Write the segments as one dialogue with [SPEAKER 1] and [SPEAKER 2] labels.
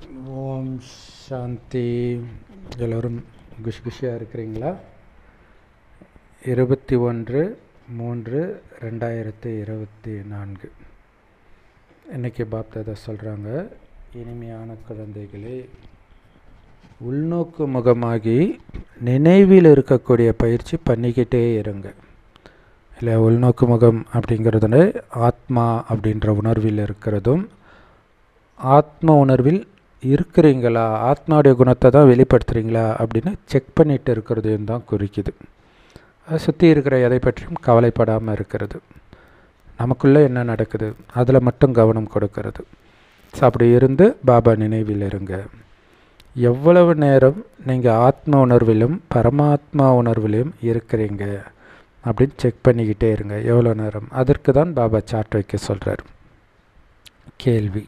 [SPEAKER 1] ஓம் சாந்தி. எல்லோரும் குஷியாக இருக்கிறீங்களா? 21/3/2024 இன்றைக்கி பாப்தாதா சொல்கிறாங்க, இனிமையான குழந்தைகளே, உள்நோக்கு முகமாகி நினைவில் இருக்கக்கூடிய பயிற்சி பண்ணிக்கிட்டே இருங்க. இல்லை, உள்நோக்கு முகம் அப்படிங்கிறதுல ஆத்மா அப்படின்ற உணர்வில் இருக்கிறதும், ஆத்ம உணர்வில் இருக்கிறீங்களா, ஆத்மாவுடைய குணத்தை தான் வெளிப்படுத்துகிறீங்களா அப்படின்னு செக் பண்ணிட்டு இருக்கிறதையும் தான் குறிக்குது. அதை சுற்றி இருக்கிற எதை பற்றியும் கவலைப்படாமல் இருக்கிறது, நமக்குள்ளே என்ன நடக்குது அதில் மட்டும் கவனம் கொடுக்கறது. அப்படி இருந்து பாபா நினைவில் இருங்க. எவ்வளவு நேரம் நீங்கள் ஆத்ம உணர்விலும் பரமாத்மா உணர்விலும் இருக்கிறீங்க அப்படின்னு செக் பண்ணிக்கிட்டே இருங்க. எவ்வளோ நேரம், அதற்கு தான் பாபா சார்ட் வைக்க சொல்கிறார். கேள்வி: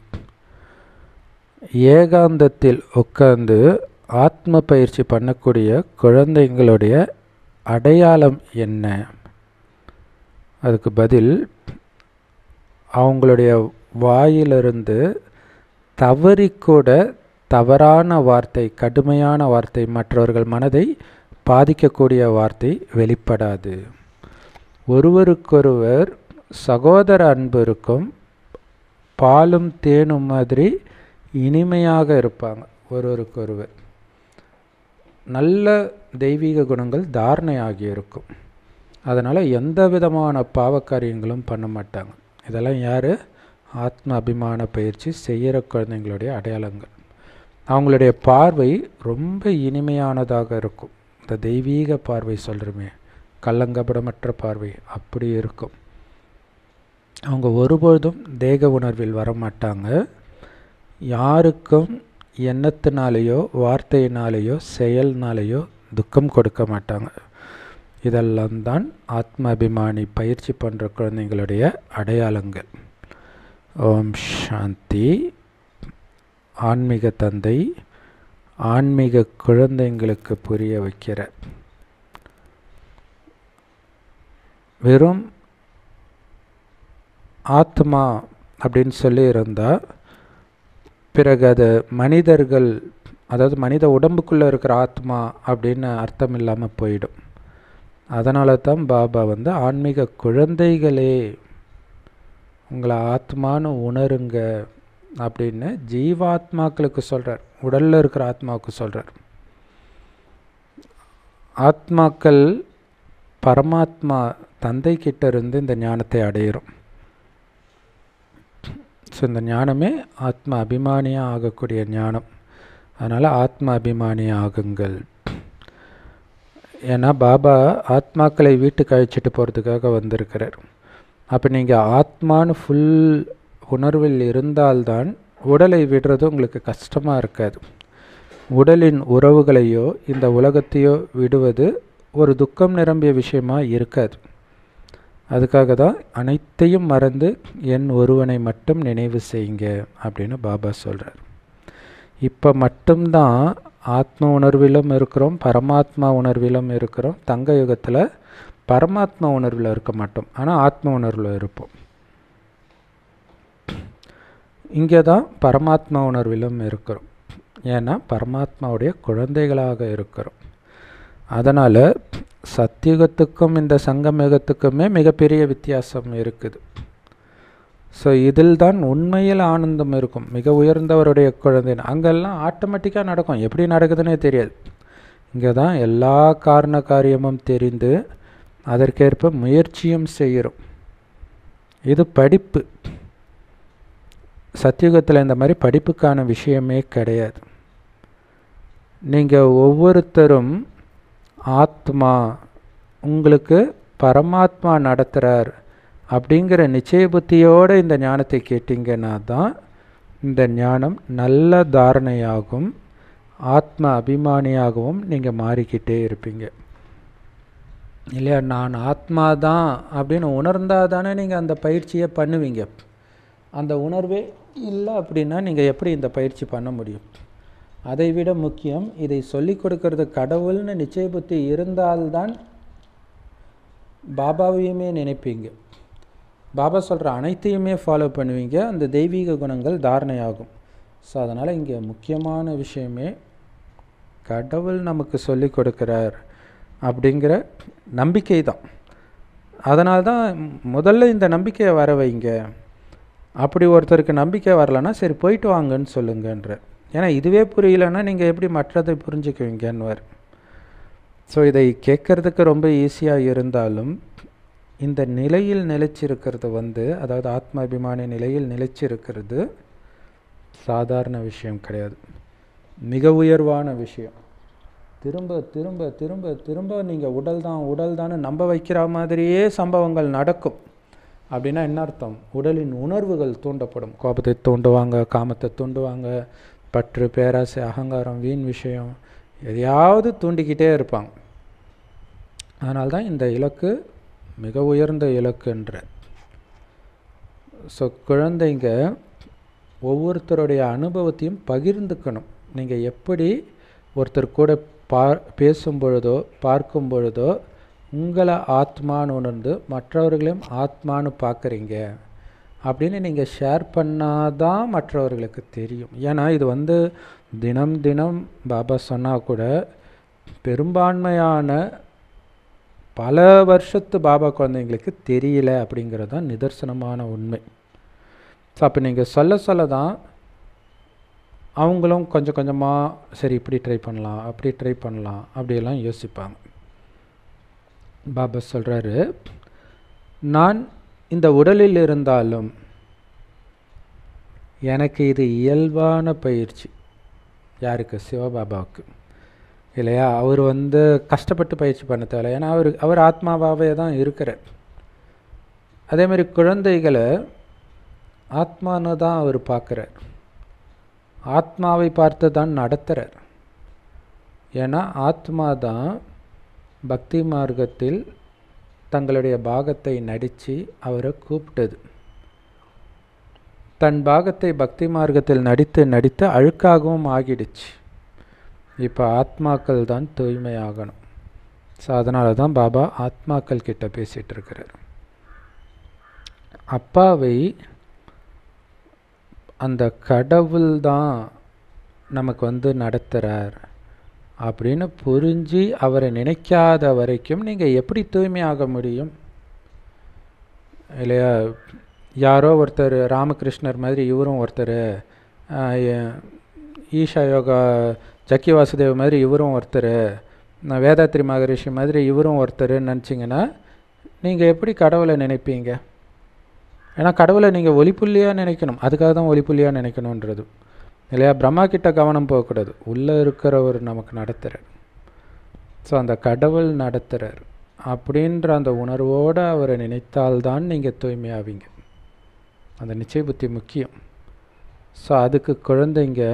[SPEAKER 1] ஏகாந்தத்தில் உட்கார்ந்து ஆத்ம பயிற்சி பண்ணக்கூடிய குழந்தைங்களுடைய அடையாளம் என்ன? அதுக்கு பதில், அவங்களுடைய வாயிலிருந்து தவறிக்கூட தவறான வார்த்தை, கடுமையான வார்த்தை, மற்றவர்கள் மனதை பாதிக்கக்கூடிய வார்த்தை வெளிப்படாது. ஒருவருக்கொருவர் சகோதர அன்பு இருக்கும், பாலும் தேனும் மாதிரி இனிமையாக இருப்பாங்க ஒருவருக்கொருவர். நல்ல தெய்வீக குணங்கள் தாரணையாகி இருக்கும். அதனால் எந்த விதமான பாவக்காரியங்களும் பண்ண மாட்டாங்க. இதெல்லாம் யார்? ஆத்ம அபிமான பயிற்சி செய்கிற குழந்தைங்களுடைய அடையாளங்கள். அவங்களுடைய பார்வை ரொம்ப இனிமையானதாக இருக்கும். இந்த தெய்வீக பார்வை சொல்கிறோமே, கள்ளங்கபடமற்ற பார்வை, அப்படி இருக்கும். அவங்க ஒருபொழுதும் தேக உணர்வில் வரமாட்டாங்க. யாருக்கும் எண்ணத்தினாலேயோ வார்த்தையினாலேயோ செயல்னாலேயோ துக்கம் கொடுக்க மாட்டாங்க. இதெல்லாம் தான் ஆத்ம அபிமானி பயிற்சி பண்ணுற குழந்தைங்களுடைய அடையாளங்கள். ஓம் சாந்தி. ஆன்மீக தந்தை ஆன்மீக குழந்தைங்களுக்கு புரிய வைக்கிற வெறும் ஆத்மா அப்படின்னு சொல்லி இருந்தால், பிறகு அது மனிதர்கள், அதாவது மனித உடம்புக்குள்ளே இருக்கிற ஆத்மா அப்படின்னு அர்த்தம் இல்லாமல் போயிடும். அதனால தான் பாபா ஆன்மீக குழந்தைகளே, உங்களை ஆத்மான்னு உணருங்க அப்படின்னு ஜீவாத்மாக்களுக்கு சொல்கிறார், உடலில் இருக்கிற ஆத்மாவுக்கு சொல்கிறார். ஆத்மாக்கள் பரமாத்மா தந்தை கிட்ட இருந்து இந்த ஞானத்தை அடையிறோம். ஸோ இந்த ஞானமே ஆத்ம அபிமானியாக ஆகக்கூடிய ஞானம். அதனால் ஆத்ம அபிமானியாக ஆகுங்கள். ஏன்னா பாபா ஆத்மாக்களை வீட்டுக்கு அழைச்சிட்டு போகிறதுக்காக வந்திருக்கிறார். அப்போ நீங்கள் ஆத்மானு ஃபுல் உணர்வில் இருந்தால்தான் உடலை விடுறது உங்களுக்கு கஷ்டமாக இருக்காது. உடலின் உறவுகளையோ இந்த உலகத்தையோ விடுவது ஒரு துக்கம் நிரம்பிய விஷயமாக இருக்காது. அதுக்காக தான் அனைத்தையும் மறந்து என் ஒருவனை மட்டும் நினைவு செய்யுங்க அப்படின்னு பாபா சொல்கிறார். இப்போ மட்டும்தான் ஆத்ம உணர்விலும் இருக்கிறோம், பரமாத்மா உணர்விலும் இருக்கிறோம். தங்க யுகத்தில் பரமாத்மா உணர்வில் இருக்க மாட்டோம், ஆனால் ஆத்ம உணர்வில் இருப்போம். இங்கே தான் பரமாத்மா உணர்விலும் இருக்கிறோம், ஏன்னா பரமாத்மாவுடைய குழந்தைகளாக இருக்கிறோம். அதனால் சத்தியுகத்துக்கும் இந்த சங்கமயுகத்துக்குமே மிகப்பெரிய வித்தியாசம் இருக்குது. ஸோ இதில் தான் உண்மையில் ஆனந்தம் இருக்கும். மிக உயர்ந்தவருடைய குழந்தை அங்கெல்லாம் ஆட்டோமேட்டிக்காக நடக்கும், எப்படி நடக்குதுன்னே தெரியாது. இங்கே தான் எல்லா காரண காரியமும் தெரிந்து அதற்கேற்ப முயற்சியும் செய்கிறோம். இது படிப்பு. சத்தியுகத்தில் இந்த மாதிரி படிப்புக்கான விஷயமே கிடையாது. நீங்கள் ஒவ்வொருத்தரும் ஆத்மா, உங்களுக்கு பரமாத்மா நடத்துகிறார் அப்படிங்கிற நிச்சய புத்தியோடு இந்த ஞானத்தை கேட்டிங்கன்னா தான் இந்த ஞானம் நல்ல தாரணையாகும், ஆத்ம அபிமானியாகவும் நீங்கள் மாறிக்கிட்டே இருப்பீங்க. இல்லையா? நான் ஆத்மா தான் அப்படின்னு உணர்ந்தால் தானே நீங்கள் அந்த பயிற்சியை பண்ணுவீங்க. அந்த உணர்வே இல்லை அப்படின்னா நீங்கள் எப்படி இந்த பயிற்சி பண்ண முடியும்? அதை விட முக்கியம், இதை சொல்லிக் கொடுக்கறது கடவுள்னு நிச்சய புத்தி இருந்தால்தான் பாபாவையுமே நினைப்பீங்க. பாபா சொல்கிற அனைத்தையுமே ஃபாலோ பண்ணுவீங்க. அந்த தெய்வீக குணங்கள் தாரணையாகும். ஸோ அதனால் இங்கே முக்கியமான விஷயமே கடவுள் நமக்கு சொல்லி கொடுக்குறார் அப்படிங்கிற நம்பிக்கை தான். அதனால்தான் முதல்ல இந்த நம்பிக்கையை வர வைங்க. அப்படி ஒருத்தருக்கு நம்பிக்கை வரலன்னா சரி போயிட்டு வாங்கன்னு சொல்லுங்கன்ற. ஏன்னா இதுவே புரியலன்னா நீங்கள் எப்படி மற்றதை புரிஞ்சுக்குவீங்கன்னுவார். ஸோ இதை கேட்குறதுக்கு ரொம்ப ஈஸியாக இருந்தாலும் இந்த நிலையில் நிலைச்சிருக்கிறது அதாவது ஆத்மாபிமானி நிலையில் நிலைச்சிருக்கிறது சாதாரண விஷயம் கிடையாது, மிக உயர்வான விஷயம். திரும்ப திரும்ப திரும்ப திரும்ப நீங்கள் உடல் தான் நம்ப வைக்கிற மாதிரியே சம்பவங்கள் நடக்கும். அப்படின்னா என்ன அர்த்தம்? உடலின் உணர்வுகள் தூண்டப்படும். கோபத்தை தூண்டுவாங்க, காமத்தை தூண்டுவாங்க, பற்று, பேராசை, அகங்காரம், வீண் விஷயம் எதையாவது தூண்டிக்கிட்டே இருப்பாங்க. அதனால்தான் இந்த இலக்கு மிக உயர்ந்த இலக்குன்ற. ஸோ குழந்தைங்க ஒவ்வொருத்தருடைய அனுபவத்தையும் பகிர்ந்துக்கணும். நீங்கள் எப்படி ஒருத்தர் கூட பேசும் பொழுதோ பார்க்கும் பொழுதோ உங்களை ஆத்மான்னு உணர்ந்து மற்றவர்களையும் ஆத்மானு பார்க்குறீங்க அப்படின்னு நீங்கள் ஷேர் பண்ணாதான் மற்றவர்களுக்கு தெரியும். ஏன்னா இது தினம் தினம் பாபா சொன்னால் கூட பெரும்பான்மையான பல வருஷத்து பாபா குழந்தைங்களுக்கு தெரியல அப்படிங்கிறது தான் நிதர்சனமான உண்மை. ஸோ அப்போ நீங்கள் சொல்ல தான் அவங்களும் கொஞ்சம் கொஞ்சமாக சரி இப்படி ட்ரை பண்ணலாம், அப்படி ட்ரை பண்ணலாம் அப்படியெல்லாம் யோசிப்பாங்க. பாபா சொல்கிறாரு, நான் இந்த உடலில் இருந்தாலும் எனக்கு இது இயல்பான பயிற்சி. யாருக்கு? சிவபாபாவுக்கு இல்லையா? அவர் கஷ்டப்பட்டு பயிற்சி பண்ண தேவை. ஏன்னா அவர் ஆத்மாவாகவே தான் இருக்கிறார். அதேமாதிரி குழந்தைகளை ஆத்மானு தான் அவர் பார்க்குறார், ஆத்மாவை பார்த்து தான் நடத்துகிறார். ஏன்னா ஆத்மா தான் பக்தி மார்க்கத்தில் தங்களுடைய பாகத்தை நடித்து அவரை கூப்பிட்டது. தன் பாகத்தை பக்தி மார்க்கத்தில் நடித்து நடித்து அழுக்காகவும் ஆகிடுச்சு. இப்போ ஆத்மாக்கள் தான் தூய்மையாகணும். ஸோ அதனால தான் பாபா ஆத்மாக்கள் கிட்ட பேசிகிட்டு இருக்கிறார். அப்பாவை அந்த கடவுள் தான் நமக்கு நடத்துகிறார் அப்படின்னு புரிஞ்சு அவரை நினைக்காத வரைக்கும் நீங்கள் எப்படி தூய்மையாக முடியும்? இல்லையா? யாரோ ஒருத்தர் ராமகிருஷ்ணர் மாதிரி இவரும் ஒருத்தர், ஈஷா யோகா ஜக்கி வாசுதேவ் மாதிரி இவரும் ஒருத்தர், வேதாத்ரி மகரிஷி மாதிரி இவரும் ஒருத்தர்ன்னு நினச்சிங்கன்னா நீங்கள் எப்படி கடவுளை நினைப்பீங்க? ஏன்னா கடவுளை நீங்கள் ஒளிப்புள்ளியாக நினைக்கணும். அதுக்காக தான் ஒளிப்புள்ளியாக நினைக்கணுன்றது இல்லையா? பிரம்மா கிட்ட கவனம் போகக்கூடாது, உள்ளே இருக்கிறவர் நமக்கு நடத்துகிறார். ஸோ அந்த கடவுள் நடத்துகிறார் அப்படின்ற அந்த உணர்வோடு அவரை நினைத்தால்தான் நீங்கள் தூய்மையாவீங்க. அந்த நிச்சய புத்தி முக்கியம். ஸோ அதுக்கு குழந்தைங்க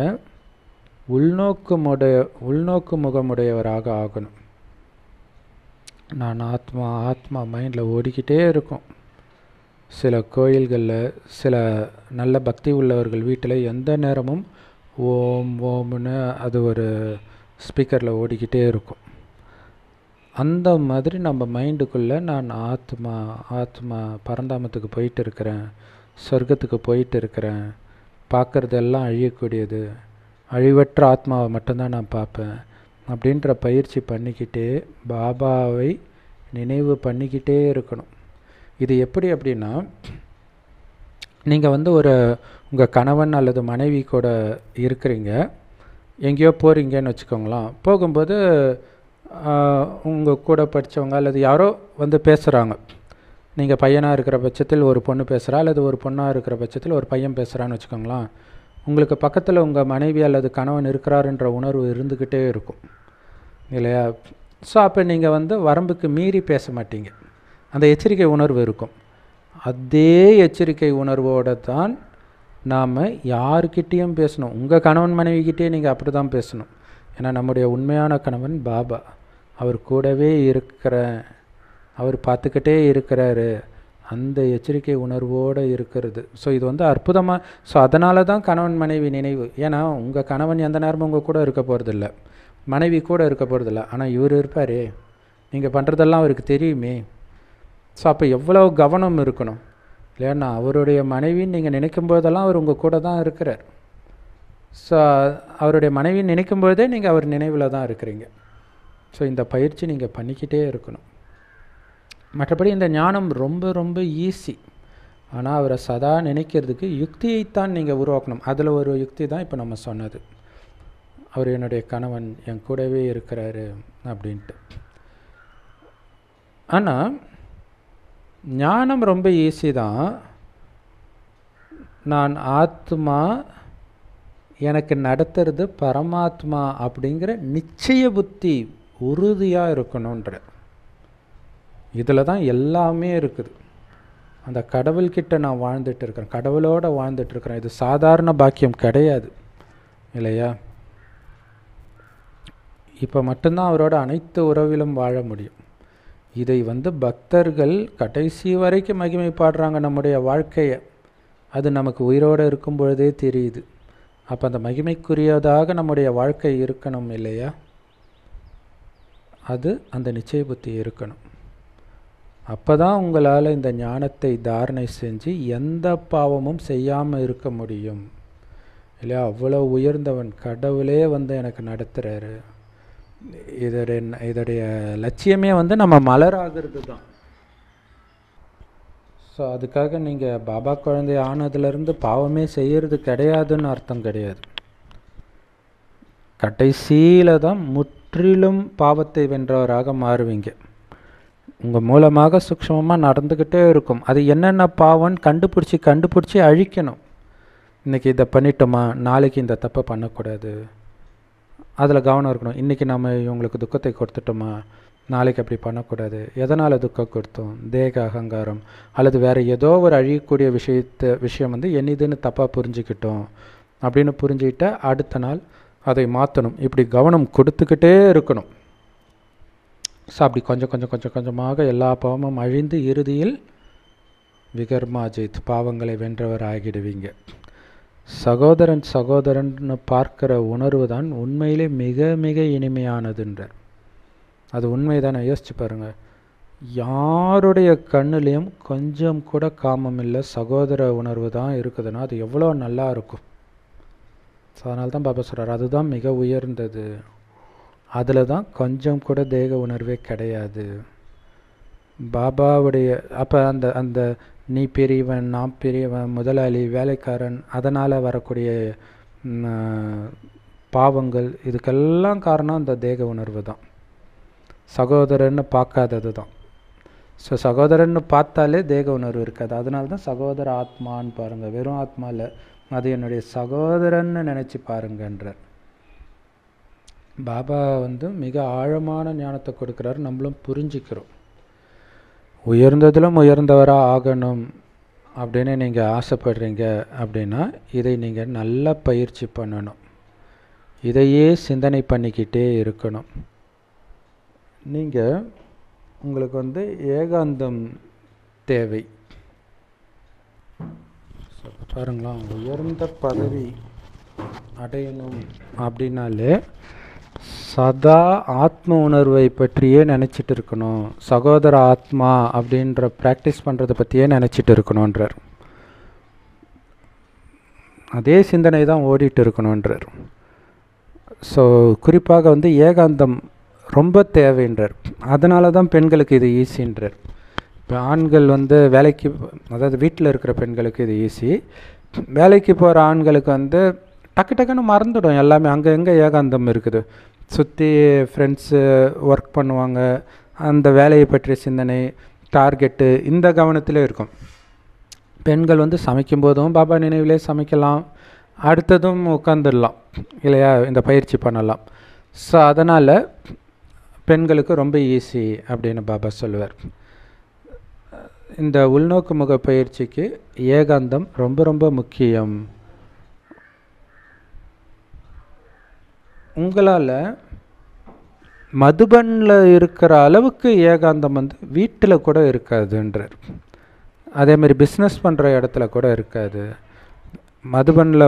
[SPEAKER 1] உள்நோக்கு முகமுடையவராக ஆகணும். நான் ஆத்மா மைண்டில் ஓடிக்கிட்டே இருக்கும். சில கோயில்களில் சில நல்ல பக்தி உள்ளவர்கள் வீட்டில் எந்த நேரமும் ஓம் ஓம்னு அது ஒரு ஸ்பீக்கரில் ஓடிக்கிட்டே இருக்கும். அந்த மாதிரி நம்ம மைண்டுக்குள்ளே நான் ஆத்மா பரந்தாமத்துக்கு போயிட்டு இருக்கிறேன், சொர்க்கத்துக்கு போயிட்டு இருக்கிறேன், பார்க்குறதெல்லாம் அழியக்கூடியது, அழிவற்ற ஆத்மாவை மட்டும்தான் நான் பார்ப்பேன் அப்படின்ற பயிற்சி பண்ணிக்கிட்டே பாபாவை நினைவு பண்ணிக்கிட்டே இருக்கணும். இது எப்படி அப்படின்னா, நீங்கள் உங்கள் கணவன் அல்லது மனைவி கூட இருக்கிறீங்க, எங்கேயோ போகிறீங்கன்னு வச்சுக்கோங்களேன். போகும்போது உங்கள் கூட படித்தவங்க அல்லது யாரோ பேசுகிறாங்க. நீங்கள் பையனாக இருக்கிற பட்சத்தில் ஒரு பொண்ணு பேசுகிறா, அல்லது ஒரு பொண்ணாக இருக்கிற பட்சத்தில் ஒரு பையன் பேசுகிறான்னு வச்சுக்கோங்களேன். உங்களுக்கு பக்கத்தில் உங்கள் மனைவி அல்லது கணவன் இருக்கிறாருன்ற உணர்வு இருந்துக்கிட்டே இருக்கும் இல்லையா? ஸோ அப்போ நீங்கள் வரம்புக்கு மீறி பேச மாட்டீங்க, அந்த எச்சரிக்கை உணர்வு இருக்கும். அதே எச்சரிக்கை உணர்வோடு தான் நாம் யாருக்கிட்டேயும் பேசணும். உங்கள் கணவன் மனைவிக்கிட்டே நீங்கள் அப்படி தான் பேசணும். ஏன்னா நம்முடைய உண்மையான கணவன் பாபா, அவர் கூடவே அவர் பார்த்துக்கிட்டே இருக்கிறாரு, அந்த எச்சரிக்கை உணர்வோடு இருக்கிறது. ஸோ இது அற்புதமாக. ஸோ அதனால தான் கணவன் மனைவி நினைவு. ஏன்னா உங்கள் கணவன் எந்த நேரமும் உங்கள் கூட இருக்க போகிறதில்ல, மனைவி கூட இருக்க போகிறதில்ல. ஆனால் இவர் இருப்பாரே, நீங்கள் பண்ணுறதெல்லாம் அவருக்கு தெரியுமே. ஸோ அப்போ எவ்வளோ கவனம் இருக்கணும் இல்லைன்னா? அவருடைய மனைவின்னு நீங்கள் நினைக்கும் போதெல்லாம் அவர் உங்கள் கூட தான் இருக்கிறார். ஸோ அவருடைய மனைவி நினைக்கும் பொழுதே நீங்கள் அவர் நினைவில் தான் இருக்கிறீங்க. ஸோ இந்த பயிற்சி நீங்கள் பண்ணிக்கிட்டே இருக்கணும். மற்றபடி இந்த ஞானம் ரொம்ப ரொம்ப ஈஸி. ஆனால் அவரை சதா நினைக்கிறதுக்கு யுக்தியைத்தான் நீங்கள் உருவாக்கணும். அதில் ஒரு யுக்தி தான் இப்போ நம்ம சொன்னது, அவர் என்னுடைய கணவன், என் கூடவே இருக்கிறாரு அப்படின்ட்டு. ஆனால் ஞானம் ரொம்ப ஈஸி தான். நான் ஆத்மா, எனக்கு நடத்துறது பரமாத்மா அப்படிங்கிற நிச்சய புத்தி உறுதியாக இருக்கணுன்ற இதில் தான் எல்லாமே இருக்குது. அந்த கடவுள்கிட்ட நான் வாழ்ந்துட்டு இருக்கிறேன், கடவுளோடு வாழ்ந்துட்டுருக்கிறேன். இது சாதாரண பாக்கியம் கிடையாது இல்லையா? இப்போ மட்டும்தான் அவரோட அனைத்து உறவிலும் வாழ முடியும். இதை பக்தர்கள் கடைசி வரைக்கும் மகிமை பாடுறாங்க நம்முடைய வாழ்க்கையை. அது நமக்கு உயிரோடு இருக்கும் பொழுதே தெரியுது. அப்போ அந்த மகிமைக்குரியதாக நம்முடைய வாழ்க்கை இருக்கணும் இல்லையா? அது அந்த நிச்சய புத்தி இருக்கணும். அப்போ தான் உங்களால் இந்த ஞானத்தை தாரணை செஞ்சு எந்த பாவமும் செய்யாமல் இருக்க முடியும் இல்லையா? அவ்வளோ உயர்ந்தவன் கடவுளே எனக்கு நடத்துகிறாரு. இதோடைய லட்சியமே நம்ம மலராகிறது தான். ஸோ அதுக்காக நீங்கள் பாபா குழந்தை ஆனதுலேருந்து பாவமே செய்கிறது கிடையாதுன்னு அர்த்தம் கிடையாது. கடைசியில் தான் முற்றிலும் பாவத்தை வென்றவராக மாறுவீங்க. உங்கள் மூலமாக சூக்ஷ்மமாக நடந்துக்கிட்டே இருக்கும். அது என்னென்ன பாவம்னு கண்டுபிடிச்சி அழிக்கணும். இன்றைக்கி இதை பண்ணிட்டோமா, நாளைக்கு இந்த தப்பை பண்ணக்கூடாது, அதில் கவனம் இருக்கணும். இன்றைக்கி நம்ம இவங்களுக்கு துக்கத்தை கொடுத்துட்டோமா, நாளைக்கு அப்படி பண்ணக்கூடாது. எதனால் துக்கம் கொடுத்தோம்? தேக அகங்காரம் அல்லது வேறு ஏதோ ஒரு அழியக்கூடிய விஷயம் என்னதுன்னு தப்பாக புரிஞ்சுக்கிட்டோம் அப்படின்னு புரிஞ்சுக்கிட்ட அடுத்த நாள் அதை மாற்றணும். இப்படி கவனம் கொடுத்துக்கிட்டே இருக்கணும். ஸோ அப்படி கொஞ்சமாக எல்லா பாவமும் அழிந்து இறுதியில் விகர்மாஜித் பாவங்களை வென்றவர் ஆகிடுவீங்க. சகோதரன் பார்க்கிற உணர்வு தான் உண்மையிலே மிக மிக இனிமையானதுன்றார். அது உண்மைதானே? யோசிச்சு பாருங்கள். யாருடைய கண்ணுலேயும் கொஞ்சம் கூட காமம் இல்லை, சகோதர உணர்வு தான் இருக்குதுன்னா அது எவ்வளோ நல்லா இருக்கும். ஸோ அதனால தான் பாபா சொல்கிறார், அதுதான் மிக உயர்ந்தது. அதில் தான் கொஞ்சம் கூட தேக உணர்வே கிடையாது. பாபாவுடைய அப்போ அந்த நீ பெரியவன், நான் பெரியவன், முதலாளி, வேலைக்காரன், அதனால் வரக்கூடிய பாவங்கள், இதுக்கெல்லாம் காரணம் அந்த தேக உணர்வு தான். சகோதரன்னு பார்க்காதது தான். ஸோ சகோதரன்னு பார்த்தாலே தேக உணர்வு இருக்காது. அதனால தான் சகோதர ஆத்மான்னு பாருங்கள். வெறும் ஆத்மா இல்லை, அது என்னுடைய சகோதரன்னு நினச்சி பாருங்கன்றார். பாபா மிக ஆழமான ஞானத்தை கொடுக்குறாரு, நம்மளும் புரிஞ்சுக்கிறோம். உயர்ந்ததிலும் உயர்ந்தவராக ஆகணும் அப்படின்னு நீங்கள் ஆசைப்படுறீங்க அப்படின்னா இதை நீங்கள் நல்லா பயிற்சி பண்ணணும். இதையே சிந்தனை பண்ணிக்கிட்டே இருக்கணும். நீங்கள் உங்களுக்கு ஏகாந்தம் தேவை. பாருங்களா, உயர்ந்த பதவி அடையணும் அப்படின்னாலே சதா ஆத்ம உணர்வை பற்றியே நினச்சிட்டு இருக்கணும். சகோதர ஆத்மா அப்படின்ற ப்ராக்டிஸ் பண்ணுறதை பற்றியே நினச்சிட்டு இருக்கணுன்றார். அதே சிந்தனை தான் ஓடிட்டு இருக்கணுன்றார். ஸோ குறிப்பாக ஏகாந்தம் ரொம்ப தேவைன்றார். அதனால தான் பெண்களுக்கு இது ஈஸின்றார். இப்போ ஆண்கள் வேலைக்கு, அதாவது வீட்டில் இருக்கிற பெண்களுக்கு இது ஈஸி. வேலைக்கு போகிற ஆண்களுக்கு டக்குன்னு மறந்துடும் எல்லாமே. அங்கே எங்கே ஏகாந்தம் இருக்குது? சுற்றி ஃப்ரெண்ட்ஸு ஒர்க் பண்ணுவாங்க, அந்த வேலையை பற்றிய சிந்தனை, டார்கெட்டு, இந்த கவனத்திலே இருக்கும். பெண்கள் சமைக்கும் போதும் பாபா நினைவிலே சமைக்கலாம், அடுத்ததும் உட்காந்துடலாம் இல்லையா, இந்த பயிற்சி பண்ணலாம். ஸோ அதனால் பெண்களுக்கு ரொம்ப ஈஸி அப்படின்னு பாபா சொல்லுவார். இந்த உள்நோக்கு முக பயிற்சிக்கு ஏகாந்தம் ரொம்ப ரொம்ப முக்கியம். உங்களால் மதுபனில் இருக்கிற அளவுக்கு ஏகாந்தம் வீட்டில் கூட இருக்காதுன்றார். அதேமாதிரி பிஸ்னஸ் பண்ணுற இடத்துல கூட இருக்காது. மதுபனில்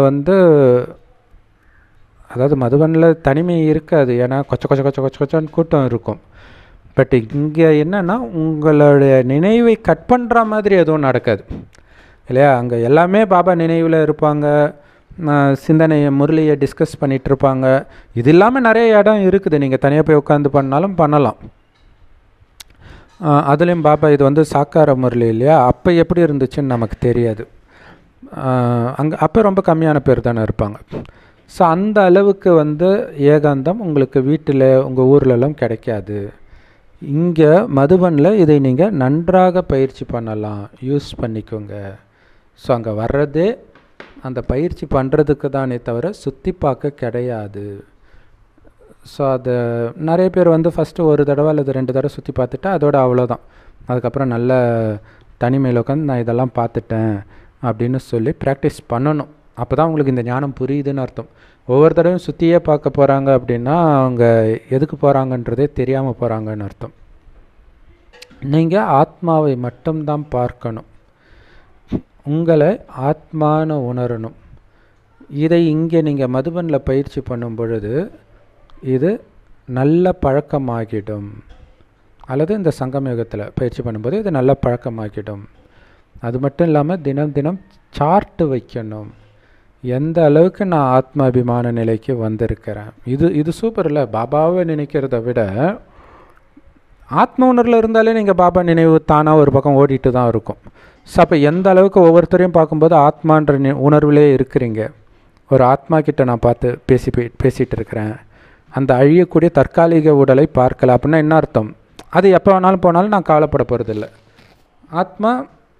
[SPEAKER 1] அதாவது மதுபனில் தனிமை இருக்காது, ஏன்னா கொச்சன்னு கூட்டம் இருக்கும். பட் இங்கே என்னென்னா உங்களுடைய நினைவை கட் பண்ணுற மாதிரி எதுவும் நடக்காது இல்லையா? அங்கே எல்லாமே பாபா நினைவில் இருப்பாங்க. சிந்தனையை முரளியை டிஸ்கஸ் பண்ணிகிட்ருப்பாங்க. இது இல்லாமல் நிறைய இடம் இருக்குது, நீங்கள் தனியாக போய் உட்காந்து பண்ணாலும் பண்ணலாம். அதுலேயும் பாபா இது வந்து சாக்கார முரளி இல்லையா, அப்போ எப்படி இருந்துச்சுன்னு நமக்கு தெரியாது. அங்கே அப்போ ரொம்ப கம்மியான பேர் தானே இருப்பாங்க. ஸோ அந்த அளவுக்கு வந்து ஏகாந்தம் உங்களுக்கு வீட்டில் உங்கள் ஊர்லெல்லாம் கிடைக்காது. இங்கே மதுபனில் இதை நீங்கள் நன்றாக பயிற்சி பண்ணலாம், யூஸ் பண்ணிக்கோங்க. ஸோ அங்கே வர்றதே அந்த பயிற்சி பண்ணுறதுக்கு தானே தவிர சுற்றி பார்க்க கிடையாது. ஸோ அது நிறைய பேர் வந்து ஃபஸ்ட்டு ஒரு தடவை அல்லது 2 தடவை சுற்றி பார்த்துட்டா அதோட அவ்வளோதான். அதுக்கப்புறம் நல்ல தனிமையில் உட்காந்து நான் இதெல்லாம் பார்த்துட்டேன் அப்படின்னு சொல்லி ப்ராக்டிஸ் பண்ணணும். அப்போ தான் உங்களுக்கு இந்த ஞானம் புரியுதுன்னு அர்த்தம். ஒவ்வொரு தடவையும் சுற்றியே பார்க்க போகிறாங்க அப்படின்னா அவங்க எதுக்கு போகிறாங்கன்றதே தெரியாமல் போகிறாங்கன்னு அர்த்தம். நீங்கள் ஆத்மாவை மட்டும்தான் பார்க்கணும், உங்களை ஆத்மானு உணரணும். இதை இங்கே நீங்கள் மதுபனில் பயிற்சி பண்ணும் பொழுது இது நல்ல பழக்கமாகிடும், அல்லது இந்த சங்கமயுகத்தில் பயிற்சி பண்ணும்போது இது நல்ல பழக்கமாகிடும். அது மட்டும் இல்லாமல் தினம் தினம் சார்ட்டு வைக்கணும், எந்த அளவுக்கு நான் ஆத்மாபிமான நிலைக்கு வந்திருக்கிறேன். இது சூப்பர் இல்லை? பாபாவை நினைக்கிறத விட ஆத்ம உணர்வில் இருந்தாலே நீங்கள் பாபா நினைவு தானாக ஒரு பக்கம் ஓடிட்டு தான் இருக்கும். ஸோ அப்போ எந்த அளவுக்கு ஒவ்வொருத்தரையும் பார்க்கும்போது ஆத்மான்ற உணர்விலே இருக்கிறீங்க. ஒரு ஆத்மா கிட்ட நான் பார்த்து பேசிகிட்டு இருக்கிறேன், அந்த அழியக்கூடிய தற்காலிக உடலை பார்க்கல அப்படின்னா என்ன அர்த்தம்? அது எப்போ வேணாலும் போனாலும் நான் கவலைப்பட போகிறதில்ல. ஆத்மா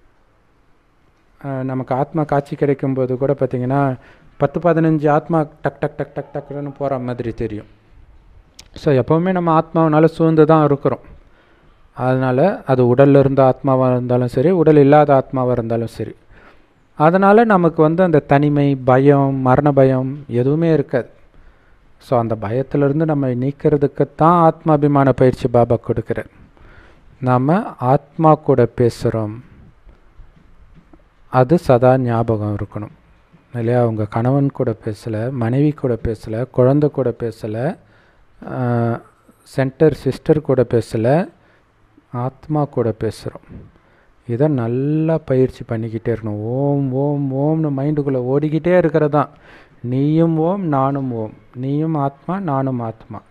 [SPEAKER 1] நமக்கு ஆத்மா காட்சி கிடைக்கும்போது கூட பார்த்திங்கன்னா 10-15 ஆத்மா டக் டக் டக் டக் டக்குன்னு போகிற மாதிரி தெரியும். ஸோ எப்போவுமே நம்ம ஆத்மாவனால சூழ்ந்து தான் இருக்கிறோம். அதனால் அது உடலில் இருந்த ஆத்மாவாக இருந்தாலும் சரி, உடல் இல்லாத ஆத்மாவாக இருந்தாலும் சரி, அதனால் நமக்கு வந்து அந்த தனிமை, பயம், மரண பயம் எதுவுமே இருக்காது. ஸோ அந்த பயத்திலிருந்து நம்ம நீக்கிறதுக்குத்தான் ஆத்மாபிமான பயிற்சி பாபா கொடுக்குறார். நாம் ஆத்மா கூட பேசுகிறோம், அது சதா ஞாபகம் இருக்கணும் இல்லையா? அவங்க கணவன் கூட பேசலை, மனைவி கூட பேசலை, குழந்தை கூட பேசலை, சென்டர் சிஸ்டர் கூட பேசலை, ஆத்மா கூட பேசுகிறோம். இதை நல்லா பயிற்சி பண்ணிக்கிட்டே இருக்கணும். ஓம் ஓம் ஓம்னு மைண்டுக்குள்ளே ஓடிக்கிட்டே இருக்கிறது தான். நீயும் ஓம், நானும் ஓம், நீயும் ஆத்மா, நானும் ஆத்மா.